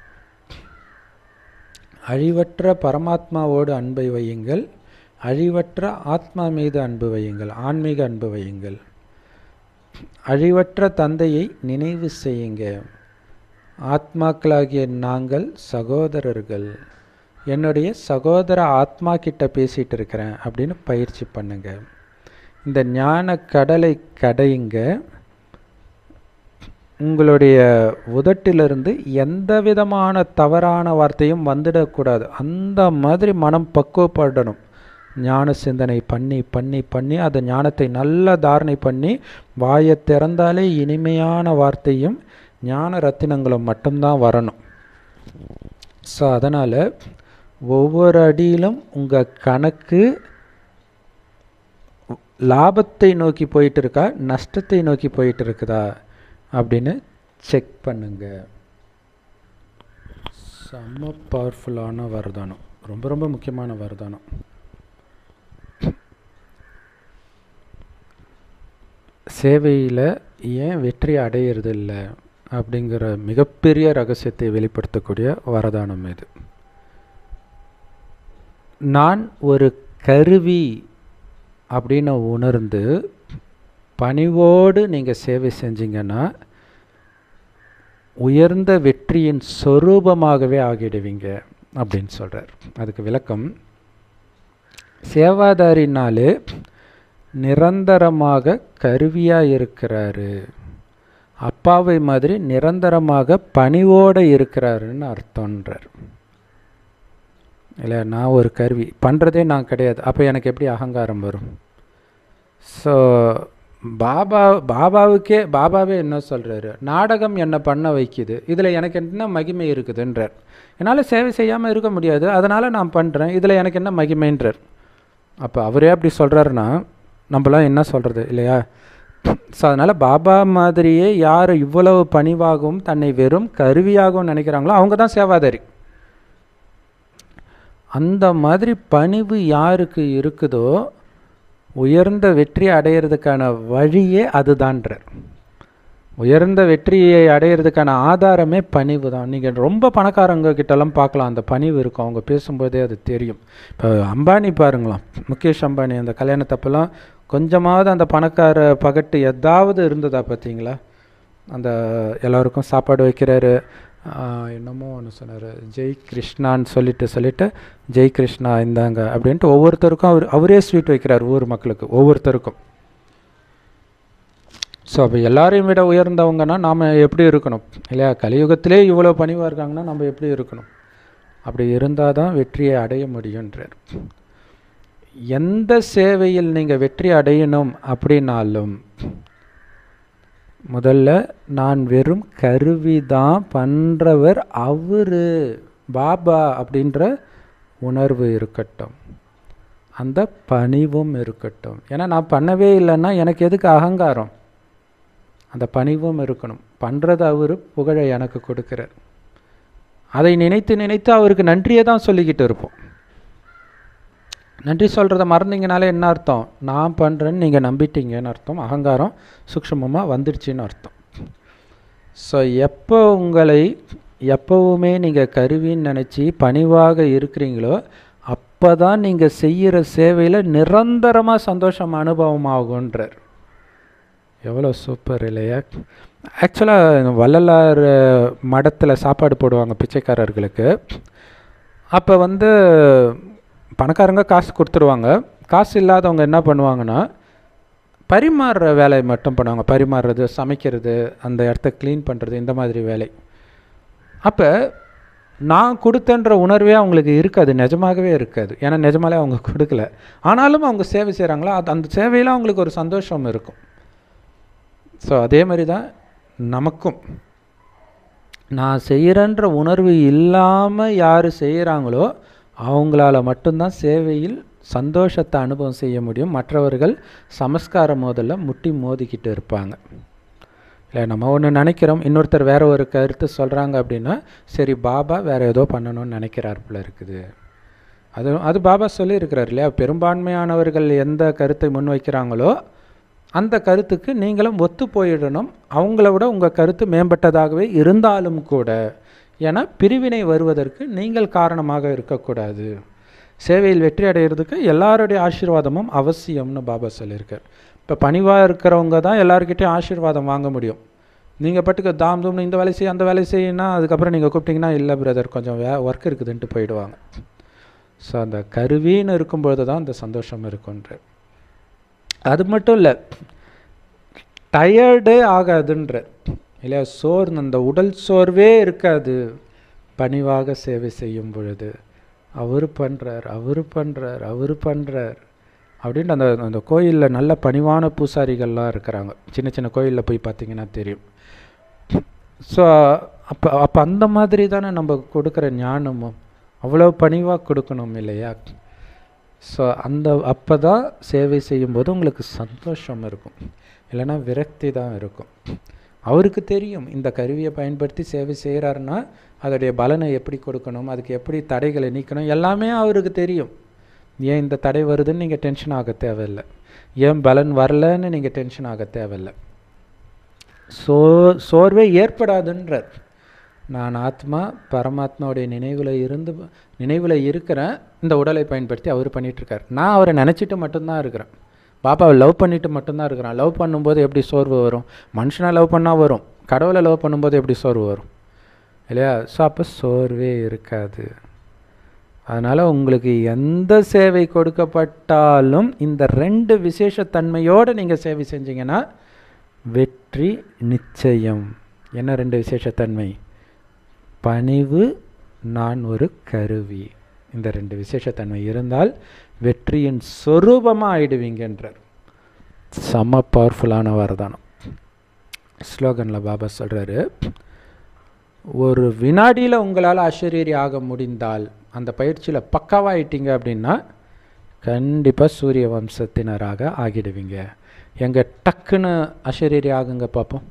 [SPEAKER 1] அழிவற்ற பரமாத்மாவோடு அன்பை வையுங்கள், அழிவற்ற ஆத்மா மீது அன்பு வையுங்கள், ஆன்மீக அன்பு வையுங்கள். அழிவற்ற தந்தையை நினைவு செய்யுங்க. ஆத்மாக்களாகிய நாங்கள் சகோதரர்கள், என்னுடைய சகோதர ஆத்மா கிட்ட பேசிகிட்டு இருக்கிறேன் அப்படின்னு பயிற்சி பண்ணுங்க. இந்த ஞான கடலை கடையுங்க. உங்களுடைய உதட்டிலிருந்து எந்த விதமான தவறான வார்த்தையும் வந்துடக்கூடாது. அந்த மாதிரி மனம் பக்குவப்படணும். ஞான சிந்தனை பண்ணி பண்ணி பண்ணி அந்த ஞானத்தை நல்ல தாரணை பண்ணி வாயை திறந்தாலே இனிமையான வார்த்தையும் ஞான ரத்தினங்களும் மட்டும்தான் வரணும். ஸோ அதனால் ஒவ்வொரு அடியிலும் உங்கள் கணக்கு லாபத்தை நோக்கி போயிட்டு இருக்கா, நஷ்டத்தை நோக்கி போயிட்டு இருக்குதா அப்படின்னு செக் பண்ணுங்க. செம்ம பவர்ஃபுல்லான வரதானம், ரொம்ப ரொம்ப முக்கியமான வரதானம். சேவையில் ஏன் வெற்றி அடையிறது இல்லை அப்படிங்கிற மிகப்பெரிய ரகசியத்தை வெளிப்படுத்தக்கூடிய வரதானம் இது. நான் ஒரு கருவி அப்படின்னு உணர்ந்து பணிவோடு நீங்கள் சேவை செஞ்சீங்கன்னா உயர்ந்த வெற்றியின் சொரூபமாகவே ஆகிடுவீங்க அப்படின்னு சொல்கிறார். அதுக்கு விளக்கம், சேவாதாரினாலே நிரந்தரமாக கருவியாக இருக்கிறாரு, அப்பாவை மாதிரி நிரந்தரமாக பணிவோடு இருக்கிறாருன்னு அர்த்தம்ன்றார். இல்லை, நான் ஒரு கருவி, பண்ணுறதே நான் கிடையாது, அப்போ எனக்கு எப்படி அகங்காரம் வரும்? ஸோ பாபாவே என்ன சொல்கிறாரு, நாடகம் என்னை பண்ண வைக்குது, இதில் எனக்கு என்ன மகிமை இருக்குதுன்றார். என்னால் சேவை செய்யாமல் இருக்க முடியாது, அதனால் நான் பண்ணுறேன், இதில் எனக்கு என்ன மகிமைன்றார். அப்போ அவரே அப்படி சொல்கிறாருன்னா நம்மளாம் என்ன சொல்கிறது இல்லையா? ஸோ அதனால் பாபா மாதிரியே யார் இவ்வளவு பணிவாகவும் தன்னை வெறும் கருவியாகவும் நினைக்கிறாங்களோ அவங்க தான் சேவாதாரி. அந்த மாதிரி பணிவு யாருக்கு இருக்குதோ உயர்ந்த வெற்றி அடையிறதுக்கான வழியே அதுதான்றார். உயர்ந்த வெற்றியை அடையிறதுக்கான ஆதாரமே பணிவு தான். நீங்கள் ரொம்ப பணக்காரங்க கிட்டலாம் பார்க்கலாம், அந்த பணிவு இருக்கும், அவங்க பேசும்போதே அது தெரியும். இப்போ அம்பானி பாருங்களாம், முகேஷ் அம்பானி, அந்த கல்யாணத்தப்பெல்லாம் கொஞ்சமாவது அந்த பணக்கார பகட்டு எதாவது இருந்ததா பார்த்தீங்களா? அந்த எல்லோருக்கும் சாப்பாடு வைக்கிறாரு, என்னமோ ஒன்று சொன்னார், ஜெய் கிருஷ்ணான்னு சொல்லிட்டு ஜெய் கிருஷ்ணா இந்தாங்க அப்படின்ட்டு ஒவ்வொருத்தருக்கும் அவரே ஸ்வீட் வைக்கிறார் ஊர் மக்களுக்கு ஒவ்வொருத்தருக்கும். ஸோ அப்போ எல்லாரையும் விட உயர்ந்தவங்கன்னா நாம் எப்படி இருக்கணும் இல்லையா? கலியுகத்திலே இவ்வளோ பணிவாக இருக்காங்கன்னா நம்ம எப்படி இருக்கணும்? அப்படி இருந்தால் தான் வெற்றியை அடைய முடியுன்றார். எந்த சேவையில் நீங்கள் வெற்றி அடையணும் அப்படின்னாலும் முதல்ல நான் வெறும் கருவி தான், பண்ணுறவர் அவர் பாபா அப்படின்ற உணர்வு இருக்கட்டும், அந்த பணிவும் இருக்கட்டும். ஏன்னா நான் பண்ணவே இல்லைன்னா எனக்கு எதுக்கு அகங்காரம்? அந்த பணிவும் இருக்கணும். பண்ணுறது அவர் புகழை எனக்கு கொடுக்குறார், அதை நினைத்து நினைத்து அவருக்கு நன்றியை தான் சொல்லிக்கிட்டு இருப்போம். நன்றி சொல்கிறத மறந்தீங்கனாலே என்ன அர்த்தம்? நான் பண்ணுறேன்னு நீங்கள் நம்பிட்டீங்கன்னு அர்த்தம், அகங்காரம் சூக்ஷ்மமாக வந்துடுச்சின்னு அர்த்தம். ஸோ எப்போவுமே நீங்கள் கருவின்னு நினச்சி பணிவாக இருக்கிறீங்களோ அப்போ தான் நீங்கள் செய்கிற சேவையில் நிரந்தரமாக சந்தோஷம் அனுபவமாகுன்றார். எவ்வளோ சூப்பர் இல்லையா? ஆக்சுவலாக வள்ளலார் மடத்தில் சாப்பாடு போடுவாங்க பிச்சைக்காரர்களுக்கு. அப்போ பணக்காரங்க காசு கொடுத்துருவாங்க, காசு இல்லாதவங்க என்ன பண்ணுவாங்கன்னா பரிமாறுற வேலையை மட்டும் பண்ணுவாங்க. பரிமாறுறது, சமைக்கிறது, அந்த இடத்த க்ளீன் பண்ணுறது, இந்த மாதிரி வேலை. அப்போ நான் கொடுத்தன்ற உணர்வே அவங்களுக்கு இருக்காது, நிஜமாகவே இருக்காது. ஏன்னா நிஜமாலே அவங்க கொடுக்கல, ஆனாலும் அவங்க சேவை செய்கிறாங்களா, அந்த சேவையில் அவங்களுக்கு ஒரு சந்தோஷம் இருக்கும். ஸோ அதே மாதிரி தான் நமக்கும் நான் செய்கிறன்ற உணர்வு இல்லாமல் யார் செய்கிறாங்களோ அவங்களால மட்டும்தான் சேவையில் சந்தோஷத்தை அனுபவம் செய்ய முடியும். மற்றவர்கள் சமஸ்கார மோதல்ல முட்டி மோதிக்கிட்டு இருப்பாங்க. இல்லை, நம்ம ஒன்று நினைக்கிறோம், இன்னொருத்தர் வேறு ஒரு கருத்து சொல்கிறாங்க அப்படின்னா சரி பாபா வேறு ஏதோ பண்ணணும்னு நினைக்கிறார் போல இருக்குது. அது பாபா சொல்லியிருக்கிறார் இல்லையா, பெரும்பான்மையானவர்கள் எந்த கருத்தை முன்வைக்கிறாங்களோ அந்த கருத்துக்கு நீங்களும் ஒத்து போயிடணும். அவங்கள விட உங்கள் கருத்து மேம்பட்டதாகவே இருந்தாலும் கூட, ஏன்னா பிரிவினை வருவதற்கு நீங்கள் காரணமாக இருக்கக்கூடாது. சேவையில் வெற்றி அடைகிறதுக்கு எல்லாருடைய ஆசீர்வாதமும் அவசியம்னு பாபா சொல்லியிருக்கார். இப்போ பணிவாக இருக்கிறவங்க தான் எல்லாருக்கிட்டையும் ஆசீர்வாதம் வாங்க முடியும். நீங்கள் பாட்டுக்கு தாம் தூம்னு இந்த வேலை செய்ய அந்த வேலை செய்யினா அதுக்கப்புறம் நீங்கள் கூப்பிட்டிங்கன்னா இல்லை பிரதர் கொஞ்சம் ஒர்க் இருக்குதுன்ட்டு போயிடுவாங்க. ஸோ அந்த கருவின்னு இருக்கும்பொழுது தான் அந்த சந்தோஷம் இருக்குன்ற. அது மட்டும் இல்லை, டயர்டே ஆகாதுன்ற இல்லையா, அந்த உடல் சோர்வே இருக்காது பணிவாக சேவை செய்யும் பொழுது. அவர் பண்ணுறார் அப்படின்ட்டு அந்த கோயிலில் நல்ல பணிவான பூசாரிகள்லாம் இருக்கிறாங்க. சின்ன சின்ன கோயிலில் போய் பார்த்தீங்கன்னா தெரியும். ஸோ அப்போ அந்த மாதிரி தானே நம்ம கொடுக்குற ஞானமும் அவ்வளோ பணிவாக கொடுக்கணும் இல்லையா. ஸோ அப்போ தான் சேவை செய்யும்போது உங்களுக்கு சந்தோஷம் இருக்கும், இல்லைன்னா விரக்தி தான் இருக்கும். அவருக்கு தெரியும் இந்த கருவியை பயன்படுத்தி சேவை செய்கிறாருன்னா அதோடைய பலனை எப்படி கொடுக்கணும், அதுக்கு எப்படி தடைகளை நீக்கணும், எல்லாமே அவருக்கு தெரியும். ஏன் இந்த தடை வருதுன்னு நீங்கள் டென்ஷன் ஆக தேவையில்லை, ஏன் பலன் வரலன்னு நீங்கள் டென்ஷன் ஆக தேவையில்லை. சோர்வே ஏற்படாதுன்றார். நான் ஆத்மா பரமாத்மாவுடைய நினைவில் இருக்கிறேன், இந்த உடலை பயன்படுத்தி அவர் பண்ணிகிட்ருக்கார். நான் அவரை நினச்சிட்டு மட்டும்தான் இருக்கிறேன், பாப்பாவை லவ் பண்ணிட்டு மட்டும்தான் இருக்கிறான். லவ் பண்ணும்போது எப்படி சோர்வு வரும்? மனுஷனை லவ் பண்ணால் வரும், கடவுளை லவ் பண்ணும்போது எப்படி சோர்வு வரும் இல்லையா. ஸோ அப்போ சோர்வே இருக்காது. அதனால் உங்களுக்கு எந்த சேவை கொடுக்கப்பட்டாலும் இந்த 2 விசேஷத்தன்மையோடு நீங்கள் சேவை செஞ்சீங்கன்னா வெற்றி நிச்சயம். என்ன 2 விசேஷத்தன்மை? பணிவு, நான் ஒரு கருவி. இந்த 2 விசேஷத்தன்மை இருந்தால் வெற்றியின் சொரூபமாக ஆயிடுவீங்கன்றார். செம்ம பவர்ஃபுல்லான வரதானம். ஸ்லோகனில் பாபா சொல்கிறாரு, ஒரு வினாடியில் உங்களால் ஆசிரியரி ஆக முடிந்தால், அந்த பயிற்சியில் பக்காவாயிட்டீங்க அப்படின்னா கண்டிப்பாக சூரிய வம்சத்தினராக ஆகிடுவீங்க. எங்கே டக்குன்னு ஆசிரியரி ஆகுங்க பார்ப்போம்.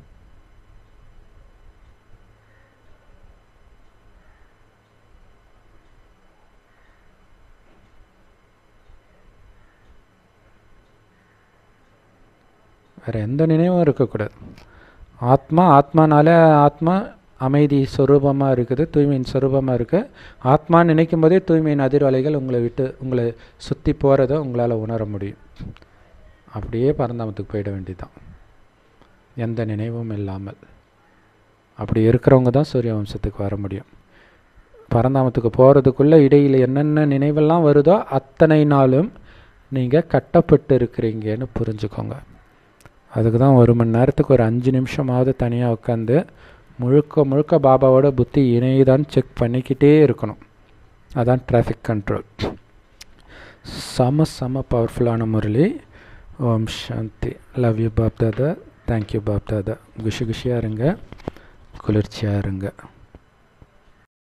[SPEAKER 1] வேறு எந்த நினைவும் இருக்கக்கூடாது. ஆத்மானாலே ஆத்மா அமைதி சொரூபமாக இருக்குது, தூய்மையின் சொரூபமாக இருக்குது. ஆத்மா நினைக்கும் போதே தூய்மையின் அதிர்வலைகள் உங்களை சுற்றி போகிறத உங்களால் உணர முடியும். அப்படியே பரந்தாமத்துக்கு போயிட வேண்டியதுதான், எந்த நினைவும் இல்லாமல். அப்படி இருக்கிறவங்க தான் சூரிய வம்சத்துக்கு வர முடியும். பரந்தாமத்துக்கு போகிறதுக்குள்ளே இடையில் என்னென்ன நினைவெல்லாம் வருதோ அத்தனை நாளும் நீங்கள் கட்டப்பட்டு இருக்கிறீங்கன்னு புரிஞ்சுக்கோங்க. அதுக்கு தான் 1 மணி நேரத்துக்கு ஒரு 5 நிமிஷமாவது தனியாக உட்காந்து முழுக்க பாபாவோட புத்தி இணையதான் செக் பண்ணிக்கிட்டே இருக்கணும். அதான் டிராஃபிக் கண்ட்ரோல். செம பவர்ஃபுல்லான Murali. Om Shanti. Love you Bap Dada. Thank you Bap Dada. குஷியாக இருங்க, குளிர்ச்சியாக இருங்க.